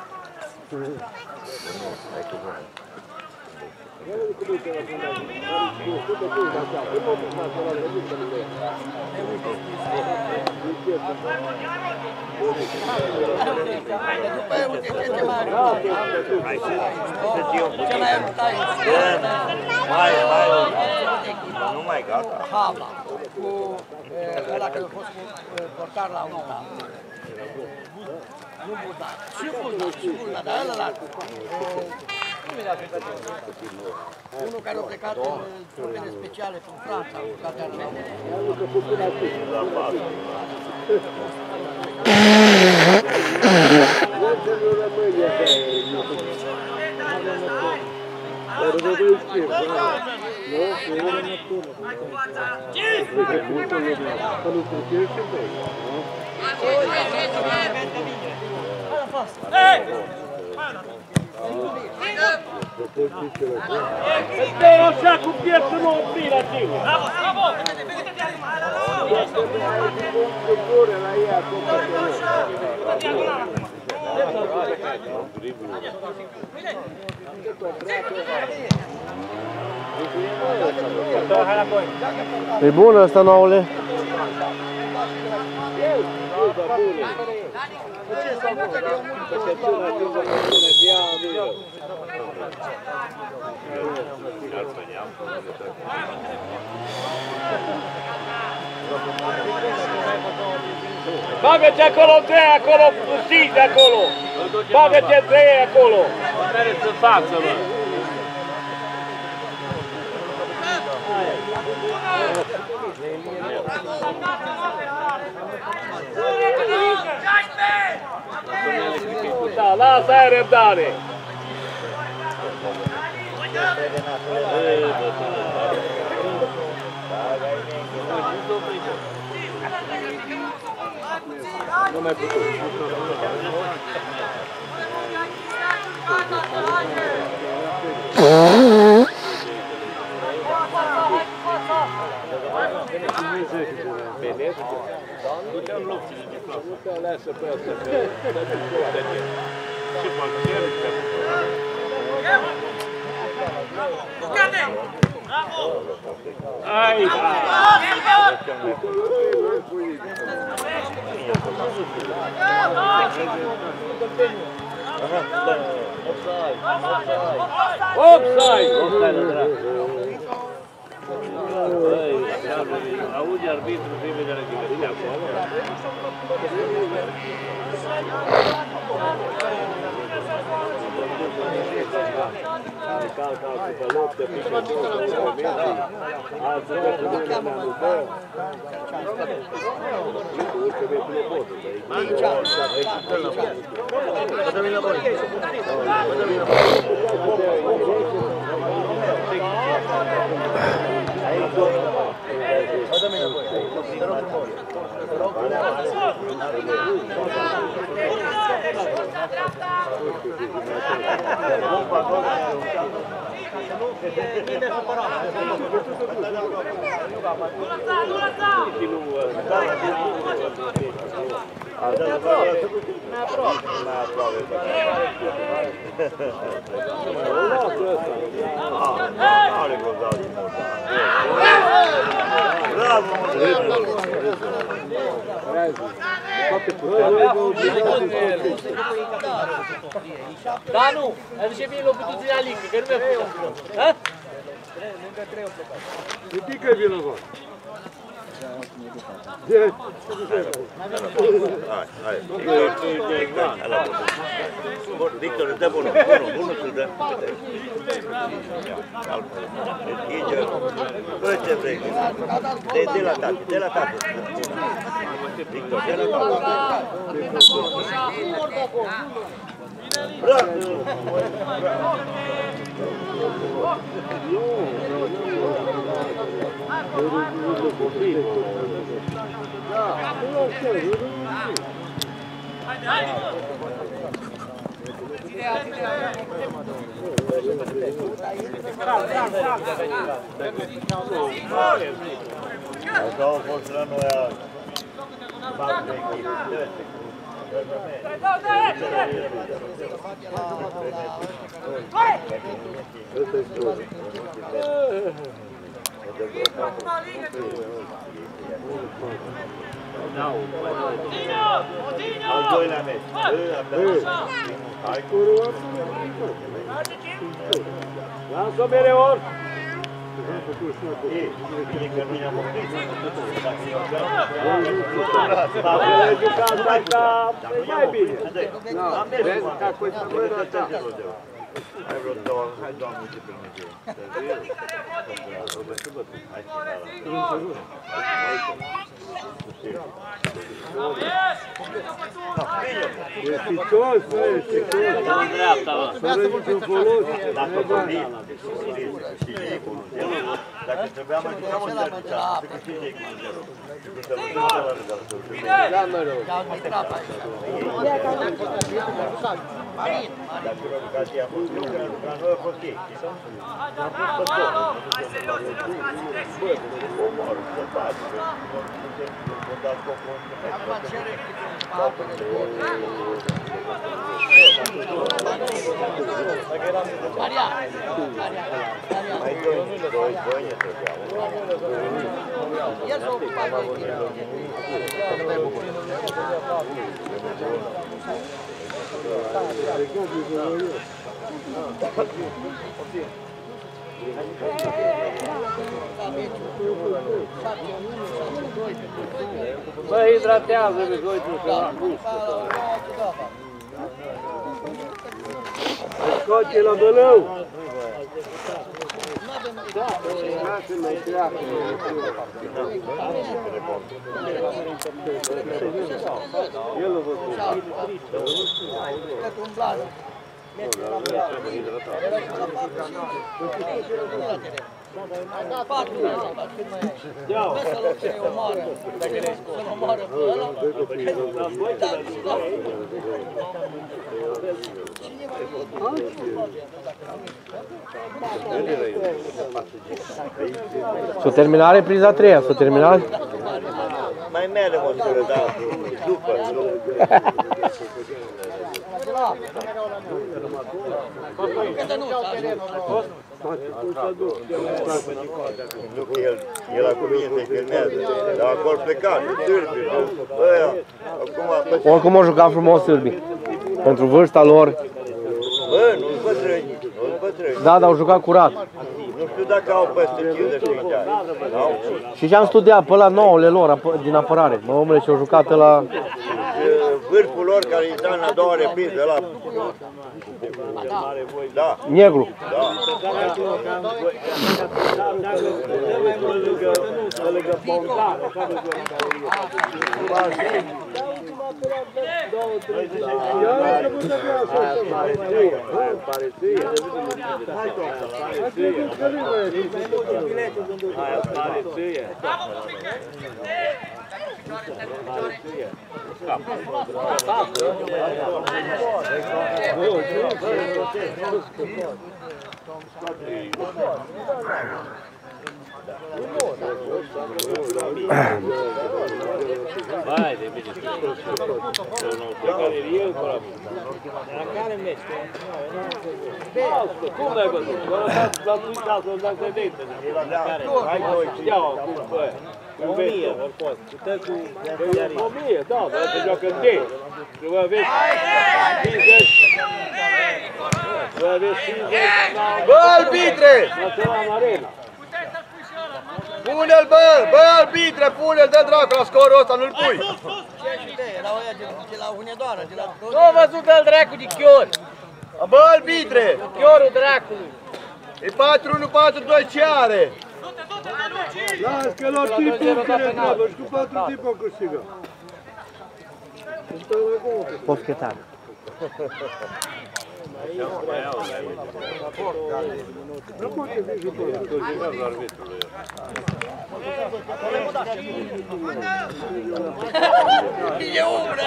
Nu mai gata. Habla cu ăla care a fost portar la una. Nu Bulda. Și Bulda, dar ăla unul care a plecat în trupele speciale în Franța, a jucat de armele. Stai așa cu pieptul, nu opri la tine! Bravo, bravo! E bună asta, noule? Bagă-te acolo, trei acolo, sus de acolo! Bagă-te trei acolo! Mereți în față, mă! Da, lasă aia răbdare! Nu mai putut. Du-te-n luptile de clasă. Nu te lasă pe asta, că dă-te coa de tine. Și portierul te Bucate! Bravo! Ai! Offside! Auzi arbitru, să-i vede la tine acolo. Calca pe loc, te pică altul pe lumea mea lui Bău. Urcă viețile botul. Da, nu! Aduce bine locutuții la lică, că nu mi-a făcut. Ha? Lângă 3 au plecat. E pică vinovat. Victor, îți dă bunul, bunul ți-l dă. Fă ce vrei. De la tati, de la tati. Victor, de la tati. Bravo! Așa au fost la noi a 4 echipe. Ăsta-i scor. Al doilea meci. Hai cu ruat. Lasă-o mereu ori! Bine că nu i-am oprit. Dacă le jucați asta, mai bine. Vezi că acum e mâna ta. Hai vreo două, hai Doamne, ce Dumnezeu. E picos, bă, e picos. În dreapta, mă. Fără niciun folos. Dacă vorbim, și Nicul, dacă trebuia mai jucam în serviciat, să câștige Nicul 0. Și cu săptămâna de la râdă. Da, mă rog. Dacă rugăcația a fost eu, că la noi a fost ei. Am pus pe tot. Bă, omor, să faci. Nu dați cocon. Mai doi ne trebuiau. El s-a ocupat de Bă, hidratează-mi, uite, că la gust. Scoate la bălău. Lasă-mă, treacă. El a văzut. Să-l omoară pe ăla. S-a terminat repriza a treia, s-a terminat? Mai mere măsură, da, după. Nu că el acum vine să-i filmează, dar acolo plecat, nu târbi, ăia, acum... Oricum au jucat frumos sârbii. Pentru vârsta lor. Bă, nu-s bătrâni, nu-s bătrâni. Da, dar au jucat curat. Nu știu dacă au peste 55 ani. Și ce-am studiat pe ăla nouăle lor din apărare. Mă, omule, ce-au jucat ăla... Vârful lor care intra în a doua repriză, ăla... Da. Negru. Da. Vai, de bine. La galerie încă la mine. La care meci? Cum n-ai văzut? L-ați uitat să-l dați de dente. Hai doi, știau acum, bă. 1000, oricum. 1000, da, dar se joacă în dei. Și vă aveți 50. Vă aveți 50 la... Bă, arbitre! La arena. Pune-l, bă, arbitre, pune-l, dă dracu la scorul ăsta, nu-l pui! Era oia de la Hunedoară, de la... Nu a văzut el dracu de chior! Bă, arbitre! Chiorul dracului! E 4-1-4-2, ce are? Las că lor 3 punctele treabă și cu 4 tipi au câștigat. Poschetar. Nu poate fi jucat. E umbră!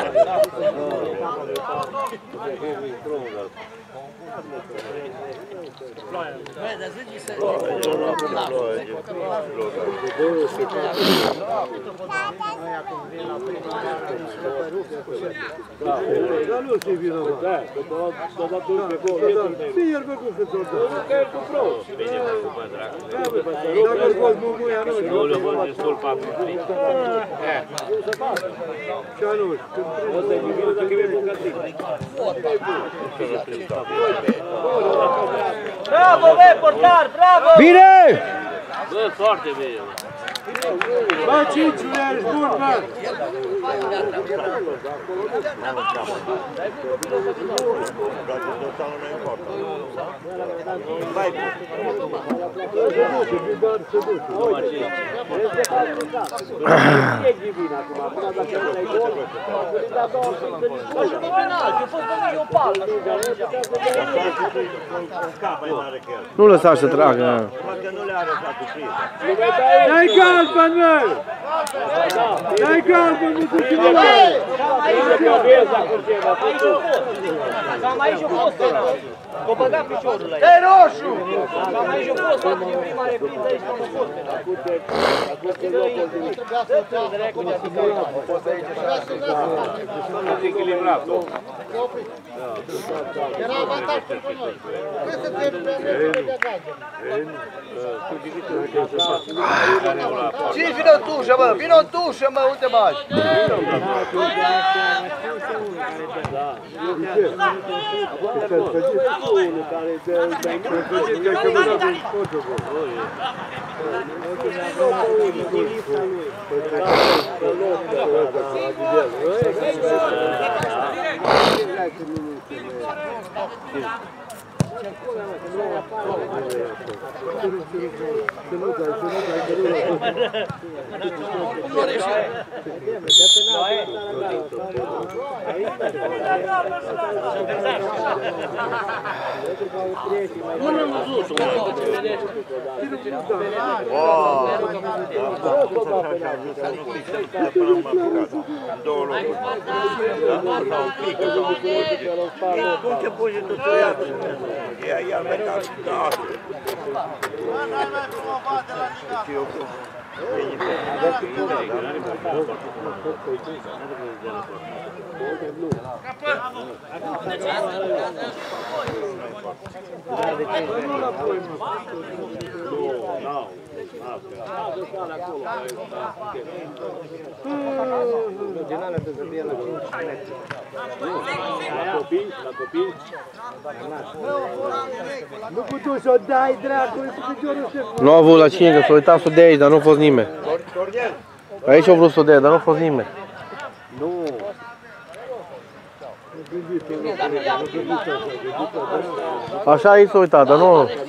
Băi, dar zici să... Dar nu știi vinovat. Da, că s-a dat un pe gol. Și el bă cum se tot dă. Nu că e cu prost. Bine mă, cu pătrac. Dacă îl poți mumuia, nu știu. Nu le văd destul 4 zi. Și anuși, când Ăsta e divină dacă e bucătic. Bravo, bă, portar, bravo! Bine! Bă, foarte bine. bă, Cinciule, ești bun, bă! Nu lăsa să tragă. Dai galben, mă! Dai galben, nu te chimulai! Cam aici a fost, o băgat piciorul la el. E roșu! Cam aici a fost, din prima repriză aici am fost. Sunt echilibrat. Era avantaj pentru noi. Trebuie să te Cine vine în tușă, mă? Vine în tușă, mă, uite, mă! Cum te pui în totul ea? Ea mergea da. La copii. Nu putu să o dai, dracului, cu piciorul ăsta. Nu a avut la cine, că s-a uitat să o dea aici, dar nu a fost nimeni. Aici a vrut să o dea, dar nu a fost nimeni. Așa aici s-a uitat, dar nu... 3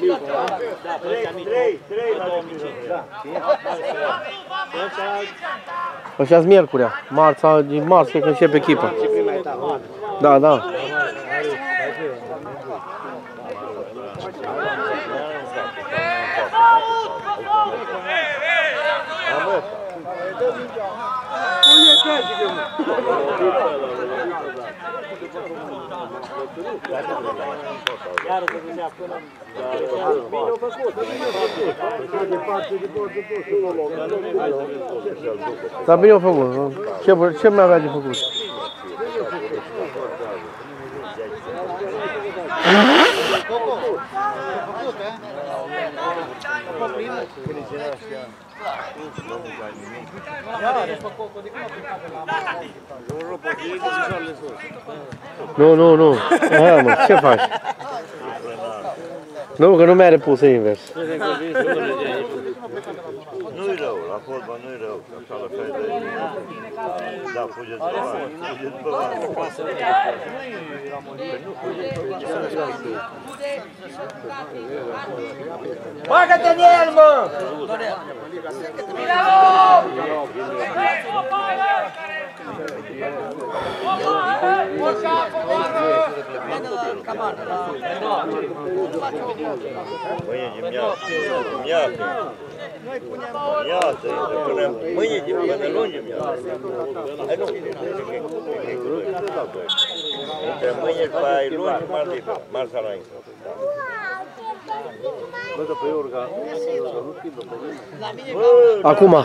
la 2005. Ăștia-s miercurea. Din marți, cred că începe echipa. Da, da. Iară să vinea până... Bine o făcut. Dar bine a făcut. Ce mai avea de făcut? Nu. Hai, mă, ce faci? Nu, că nu mi-are pusă invers. Nu-i rău, la fotbal nu-i rău, așa la fel de... Da, fugeți pe bani, fugeți pe bani. Bagă-te în el, mă! Mâine dimineață. Mâine dimineață, luni dimineață. Hai nu. Între mâine și pe luni și marți liber. Marți înainte. Acum.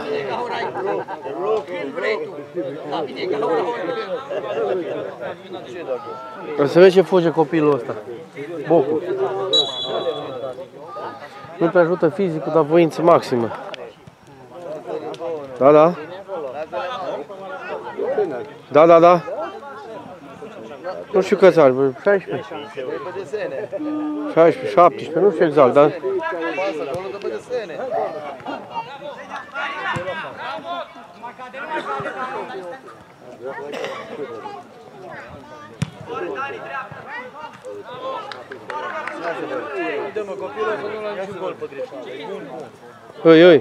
O să vezi ce fuge copilul ăsta. Bocul. Nu te ajută fizicul, dar voință maximă. Da, da. Da, da, da. Nu știu câți ani, 16? 16, 17, nu știu exact, dar... Oi, oi.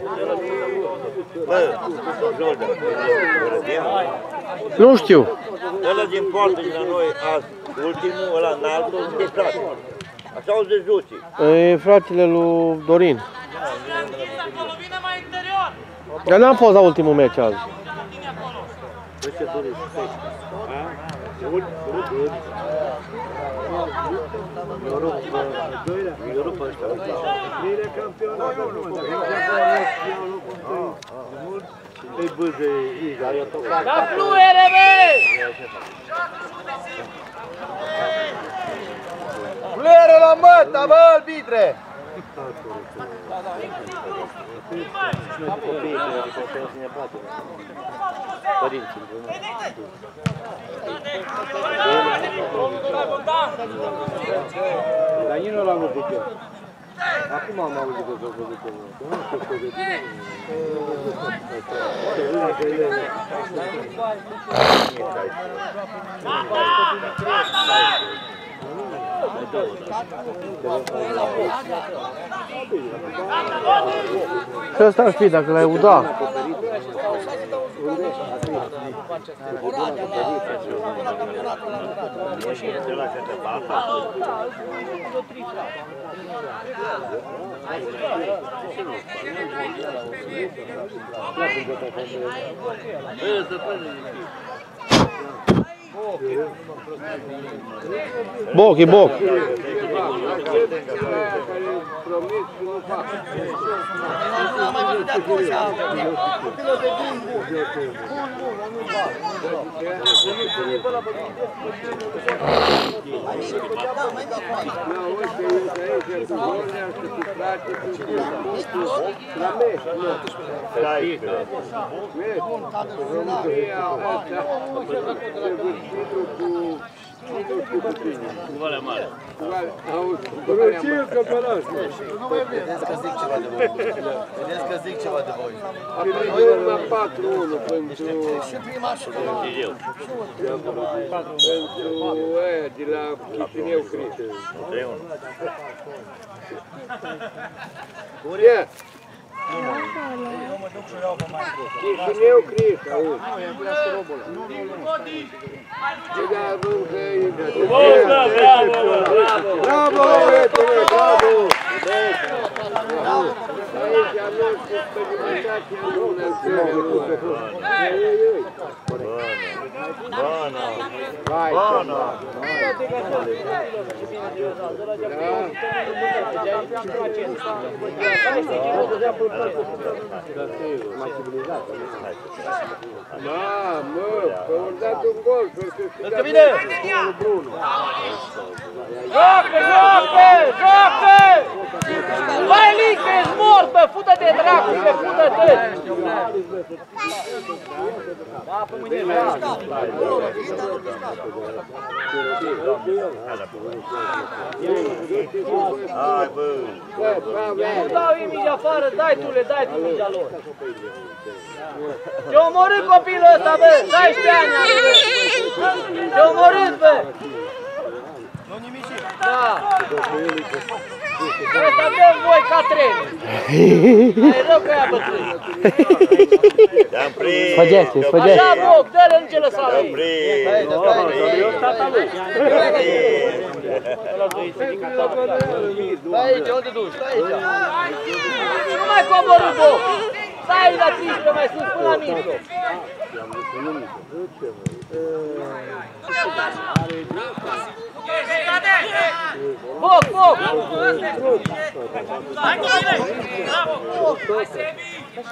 Nu știu. Ăla din poartă de la noi azi, ultimul, ăla înaltul, de frate. Așa au zis Juții. E fratele lui Dorin. Dar n-am fost la ultimul meci azi. Da fluere, băi! Fluere la măta, bă, albitre! Dar eu nu l-am văzut eu. Acum am auzit că s-a văzut eu. Nu știu ce de tine. Și ăsta ar fi, dacă l-ai uda. Boc, e boc. Cu valea mare. Răcil căpăraș. Vedeți că zic ceva de voi. Vedeți că zic ceva de voi. Urma 4-1 pentru... Și prima și Pentru aia de la Chișinău Crișă. 3-1. Ia! Chișinău Crișă, auzi. Bravo, băietule, bravo! Aici am luat cu specialitatea lună. Mamă, că-au dat un gol, că-au câștigat Bruno. Joacă, joacă, joacă! Vai, Lică, ești mort, bă, fută-te, dracu, bă, fută-te! Da, pe mâine, Hai, bă! nu dau ei mingi afară, dai tu mingea lor. Ce-a omorât copilul ăsta, bă, 16 ani are, bă! Ce-a omorât, bă! Nu nimicit. Da! Ăsta dăm voi ca treni. E rău că ea bătrâni. Te-am prins! Spăgeați. Așa, Boc, dă-le, nu ce lăsa la ei. Eu tata lui. Stai aici, unde duci? Stai aici. Nu mai coborâ, Boc. Stai la 15 mai sus, până la mijloc. Boc, Boc! Hai cu mine! Bravo! Hai, Sebi!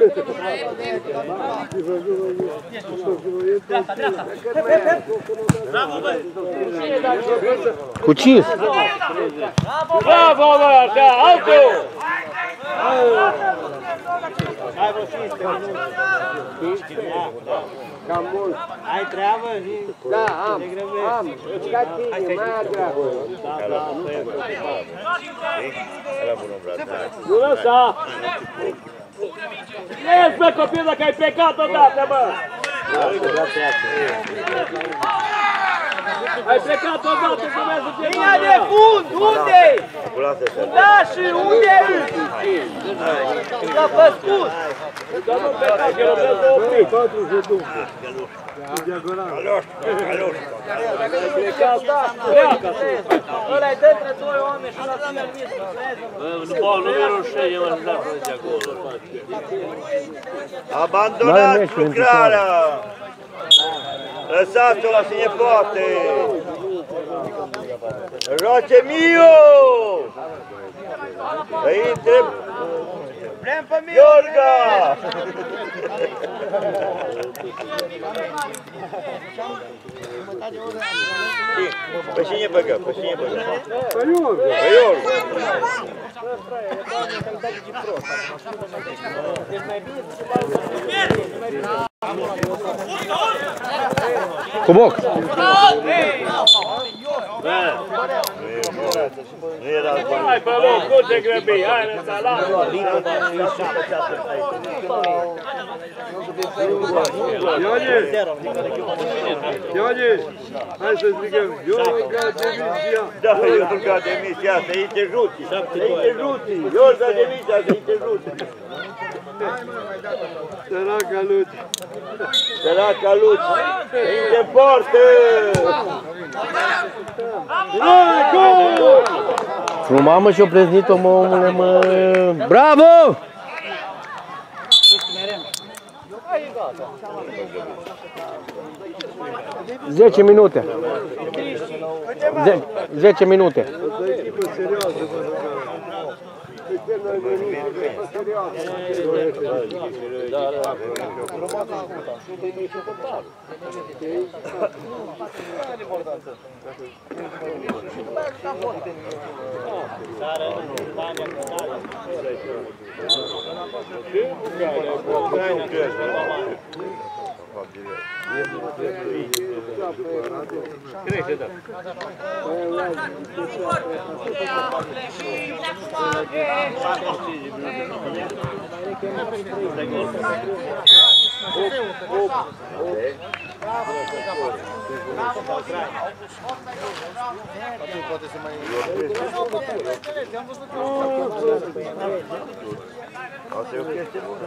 Dreapta, dreapta! Bravo, băi! Cu 5. Bravo, bă, așa, altul! Hai vreo 15 minute. Cam mult. Ai treabă? Da, am. Ca tine, mai agrabă. Nu lăsa! Ies, bă, copil, dacă ai plecat odată, bă! Ai plecat odată, să mergi să te Linia de fund, unde-i? Da, și unde-i? S-a făscut. Dar nu pleca, că el vrea să opri. 40 dumpă. În diagonal. Ai plecat, pleacă! Ăla-i dă între doi oameni și la tine Nu pot, nu mi-e rușine, mă, să de acolo. Abandonați lucrarea! Lăsați-o la cine poate! Roce mio! Să intre... Iorga! Pe cine băgăm? Pe cine băgăm? Pe Iorga. Pe Iorga! Cu Boc. Nu era Hai pe loc, nu te grăbi, hai în salat! Ione, hai să strigăm, Iorga Demisia! Da, Iorga Demisia, să îi te juti! Să îi te juti! Iorga Demisia, să îi te juti! Săraca Luci! Săraca Luci! Să îi te poartă! Hai, gol! Mamă, și-o preznit-o, mă, omule, mă. Bravo! Zece minute. 10 minute. Asta e echipă serioasă, mă rog. Pe ce noi venim, echipă serioasă. Crește, da. Asta e o chestie bună.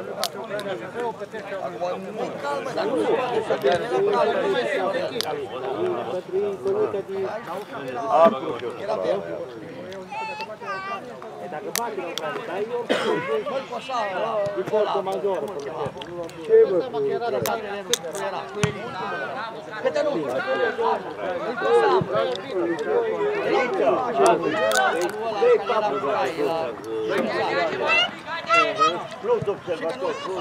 Plus observator, plus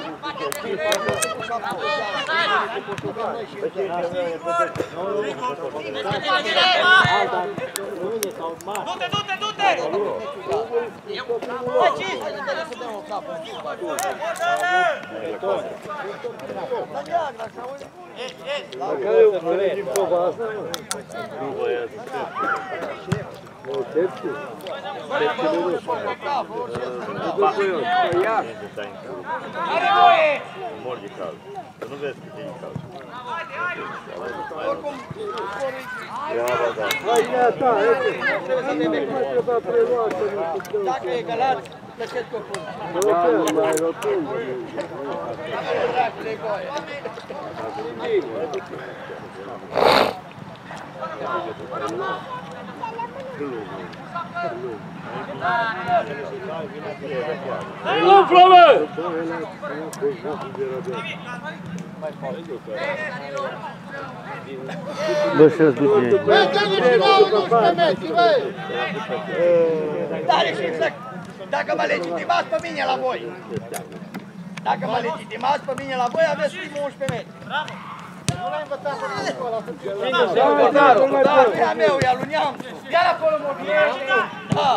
Care e un din Povasna, mă? Nu voia să se... Tepsi? Tepsile nu sunt. După eu, pe Iași. Are voie! Mor de cald. Să nu vezi cât e de cald. Oricum, Hai, neata, nu mai treba preluat să nu putem. dacă e gălat, plăceți cu până. Nu, mai rotund. Are dracule voie. Umflă, mă! Bă, și ăsta duce ei. Tare și exact. Dacă mă legitimați pe mine la voi. Dacă mă legitimați pe mine la voi, aveți primul 11 metri. Bravo! Nu l-ai învățat până la școală. Da, e a meu, e al lui Neamțu. Ia-l acolo, mă, bine. Da.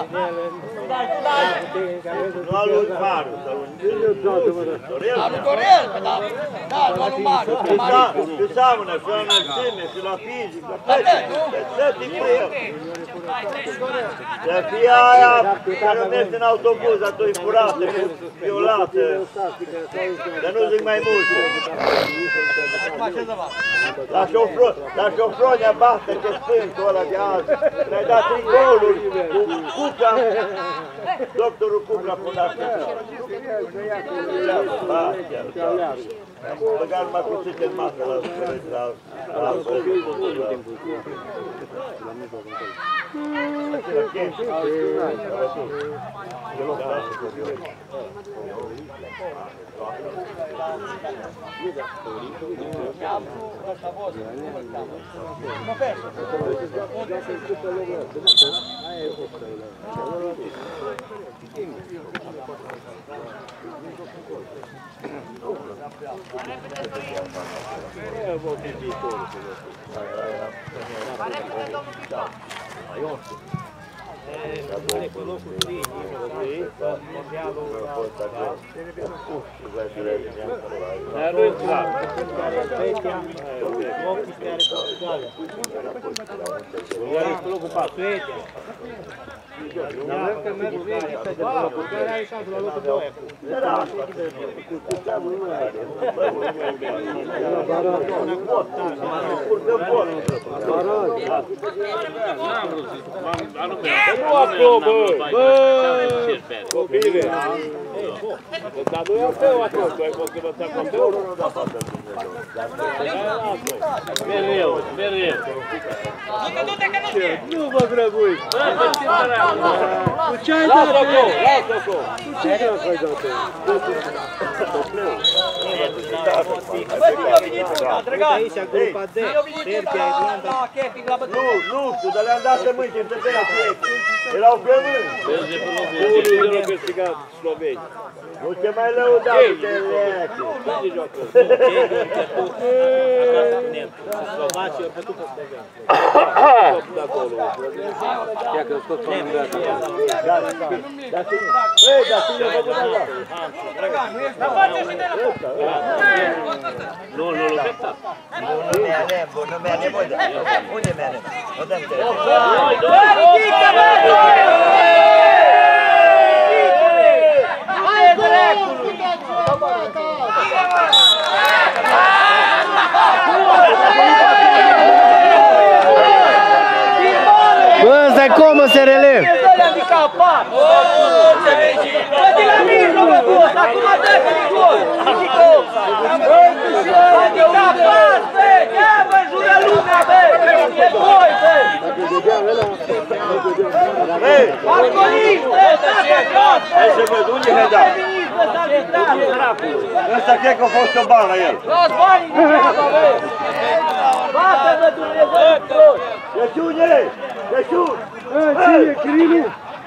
Nu al lui Marius, al lui Dorel. Al lui Dorel, da. Da, nu al lui Marius. Tu seamănă și la înălțime, și la fizică. Să fii cu el. Să fie aia care mergi în autobuz, atunci furată, violată. Să nu zic mai multe. La șofronia basta ce spântul ăla de azi. Ne-ai dat 3 goluri cu Cuca. Doctorul Cuca Fundaș. Am băgat numai cuțite în masă la Copile! Dar nu e apeu atunci, tu ai fost învățat cu apeu? Mereu, mereu. Du-te că nu știe! Nu mă grăbui! Cu ce ai dat? Lasă-o acolo, lasă-o acolo! Cu ce dracu ai dat? Bă, cine a venit una, drăgat? Cine a venit la camping, la bătăie? Nu știu, dar le-am dat sămânci în tăpera fiecare. Erau flămâni. Unul a câștigat Sloveni. Nu te mai lăuda, nu te leacă. Cine joacă? Slovacii au putut să stea. De acolo. Chiar că tot s-au înveat. Dar cine a făcut așa? Dar face și de la foc! Nu, nu, nu, pe Nu mi-a nevoie de... Unde mi-a nevoie? O dăm te. Bă, ridică, bă, hai, dracului! Bă, ăsta-i comă SRL! Dă-le handicapat! Bă, de la mijloc, bă, boss! Acum dă-te din gol! Handicapat, bă! Ia, bă, jură lumea, bă! E voi, bă! Alcoolist, bă! Stați acasă! Hai să văd, unde mi-a dat? Ăsta cred că a fost o bană el. Luați banii din ceapă, bă! Bată-vă, Dumnezeu, prost! Ieșune! Ieșun! Cine, Chirinu?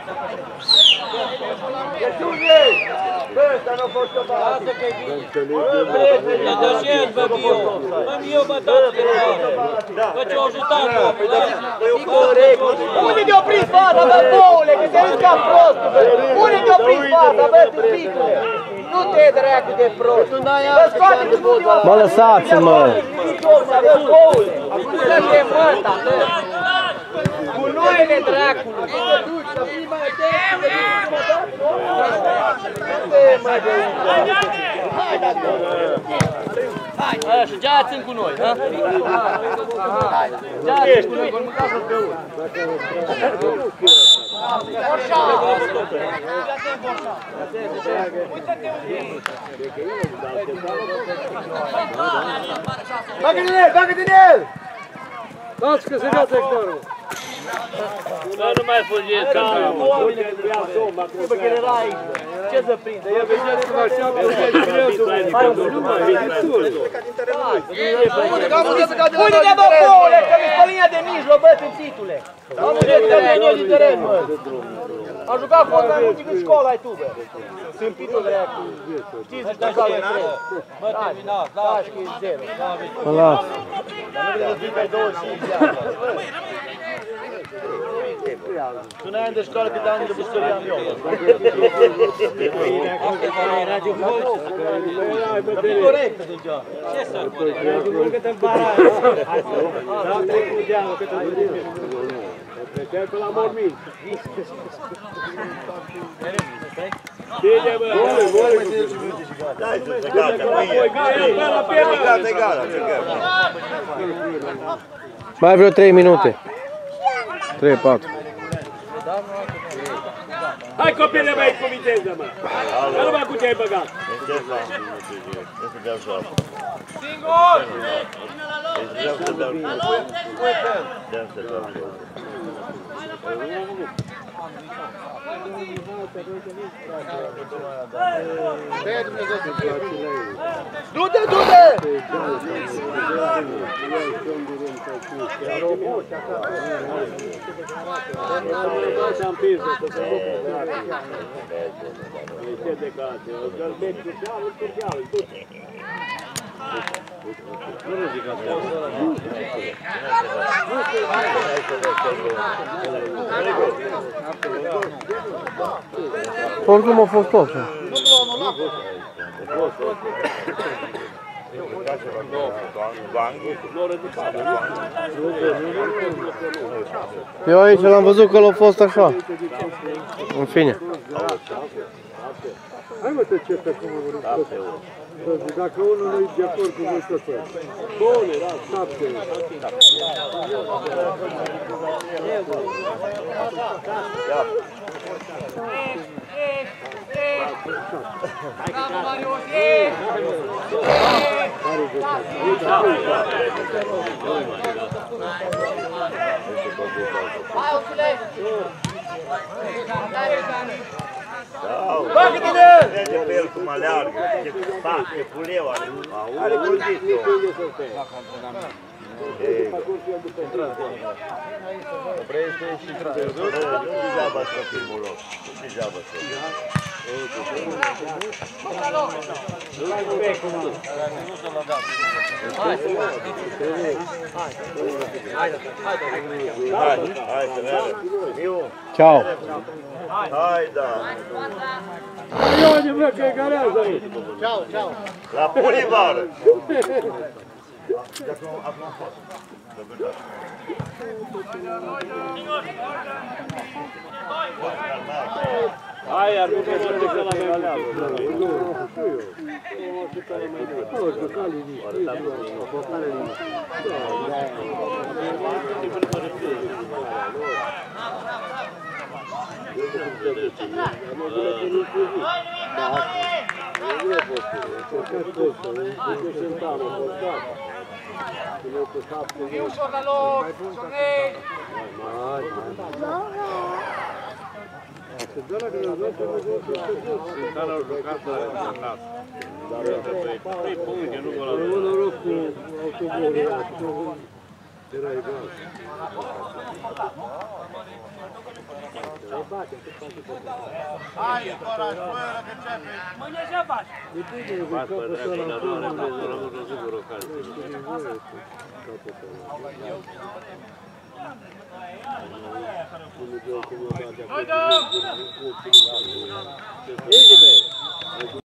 Ieșune! Bă, ăsta nu a fost o bană. Lasă că-i bine! Bă, dă-și-el, bă, Bio! Bă, Bio, bă, dați-te, bă! Bă, ce-o ajutat, bă! Unde te-o prins fata, bă, boule, că te râzi ca prostul, bă! Unde te-o prins fata, bă, tâmpicule? Nu te dracu de prost! Bă, scoate-te ultima fata! Mă, lăsați-mă! Bă, boule! Să te măta, bă! Cu gunoaiele dracului! Aia, și geați-n cu noi, ha? Geați-n cu noi, că-l mâncați pe urmă. Bagă din el, bagă din el! Dați că se dea sectorul! Dar nu mai fugiți, ca Bă, că era aici, ce să prinde? El vedea de la 70 greu să nu mai e destul! Pune-te, bă, boule, că mi-s pe linia de mijloc, bă, tâmțitule! Am văzut că vine din teren, bă! Am jucat fost mai mult decât școala ai tu, bă! Tâmpitul de aia cu... Știți, ăștia sau de 3. Bă, terminat, lași că e 0. Mă las. Dar nu vreau să fii pe 25 de ani. Tu n-ai ani de școală câte ani de bustorie am eu, bă. Dar fii corectă deja. Ce să-l corect? Câte-n baraj! Da, trec cu dealul, câte-n baraj! Treceai pe la mormint! Bine, bă! Dai să se gata, mâine! Gata, e gata, ce gata! Mai vreo 3 minute. 3, 4. Hai copile mei, cu viteză, mă! Dar numai cu ce-ai băgat! Singur! Du-te, du-te! Oricum a fost așa. Eu aici l-am văzut că l-a fost așa. În fine. Hai mă, ce pe cum vorbim. Dacă unul nu-i de acord cu voi să faci. Bun, era 7. Bagă-te-ne! Vede pe el cum aleargă, ce fac, ce puleu are. Are condiție. Oprește și trage. Nu degeaba să primul loc. Nu degeaba să Hai să mergem. Ciao. Hai, da. Ioane, mă, că e garează aici. Ceau, ceau. La pulivară. Hai, ar nu te vor decât la mea. Ușor la loc, Sonei! Era egal. Hai, Coraș, fără că începe. Mâine ce faci? Noi dăm!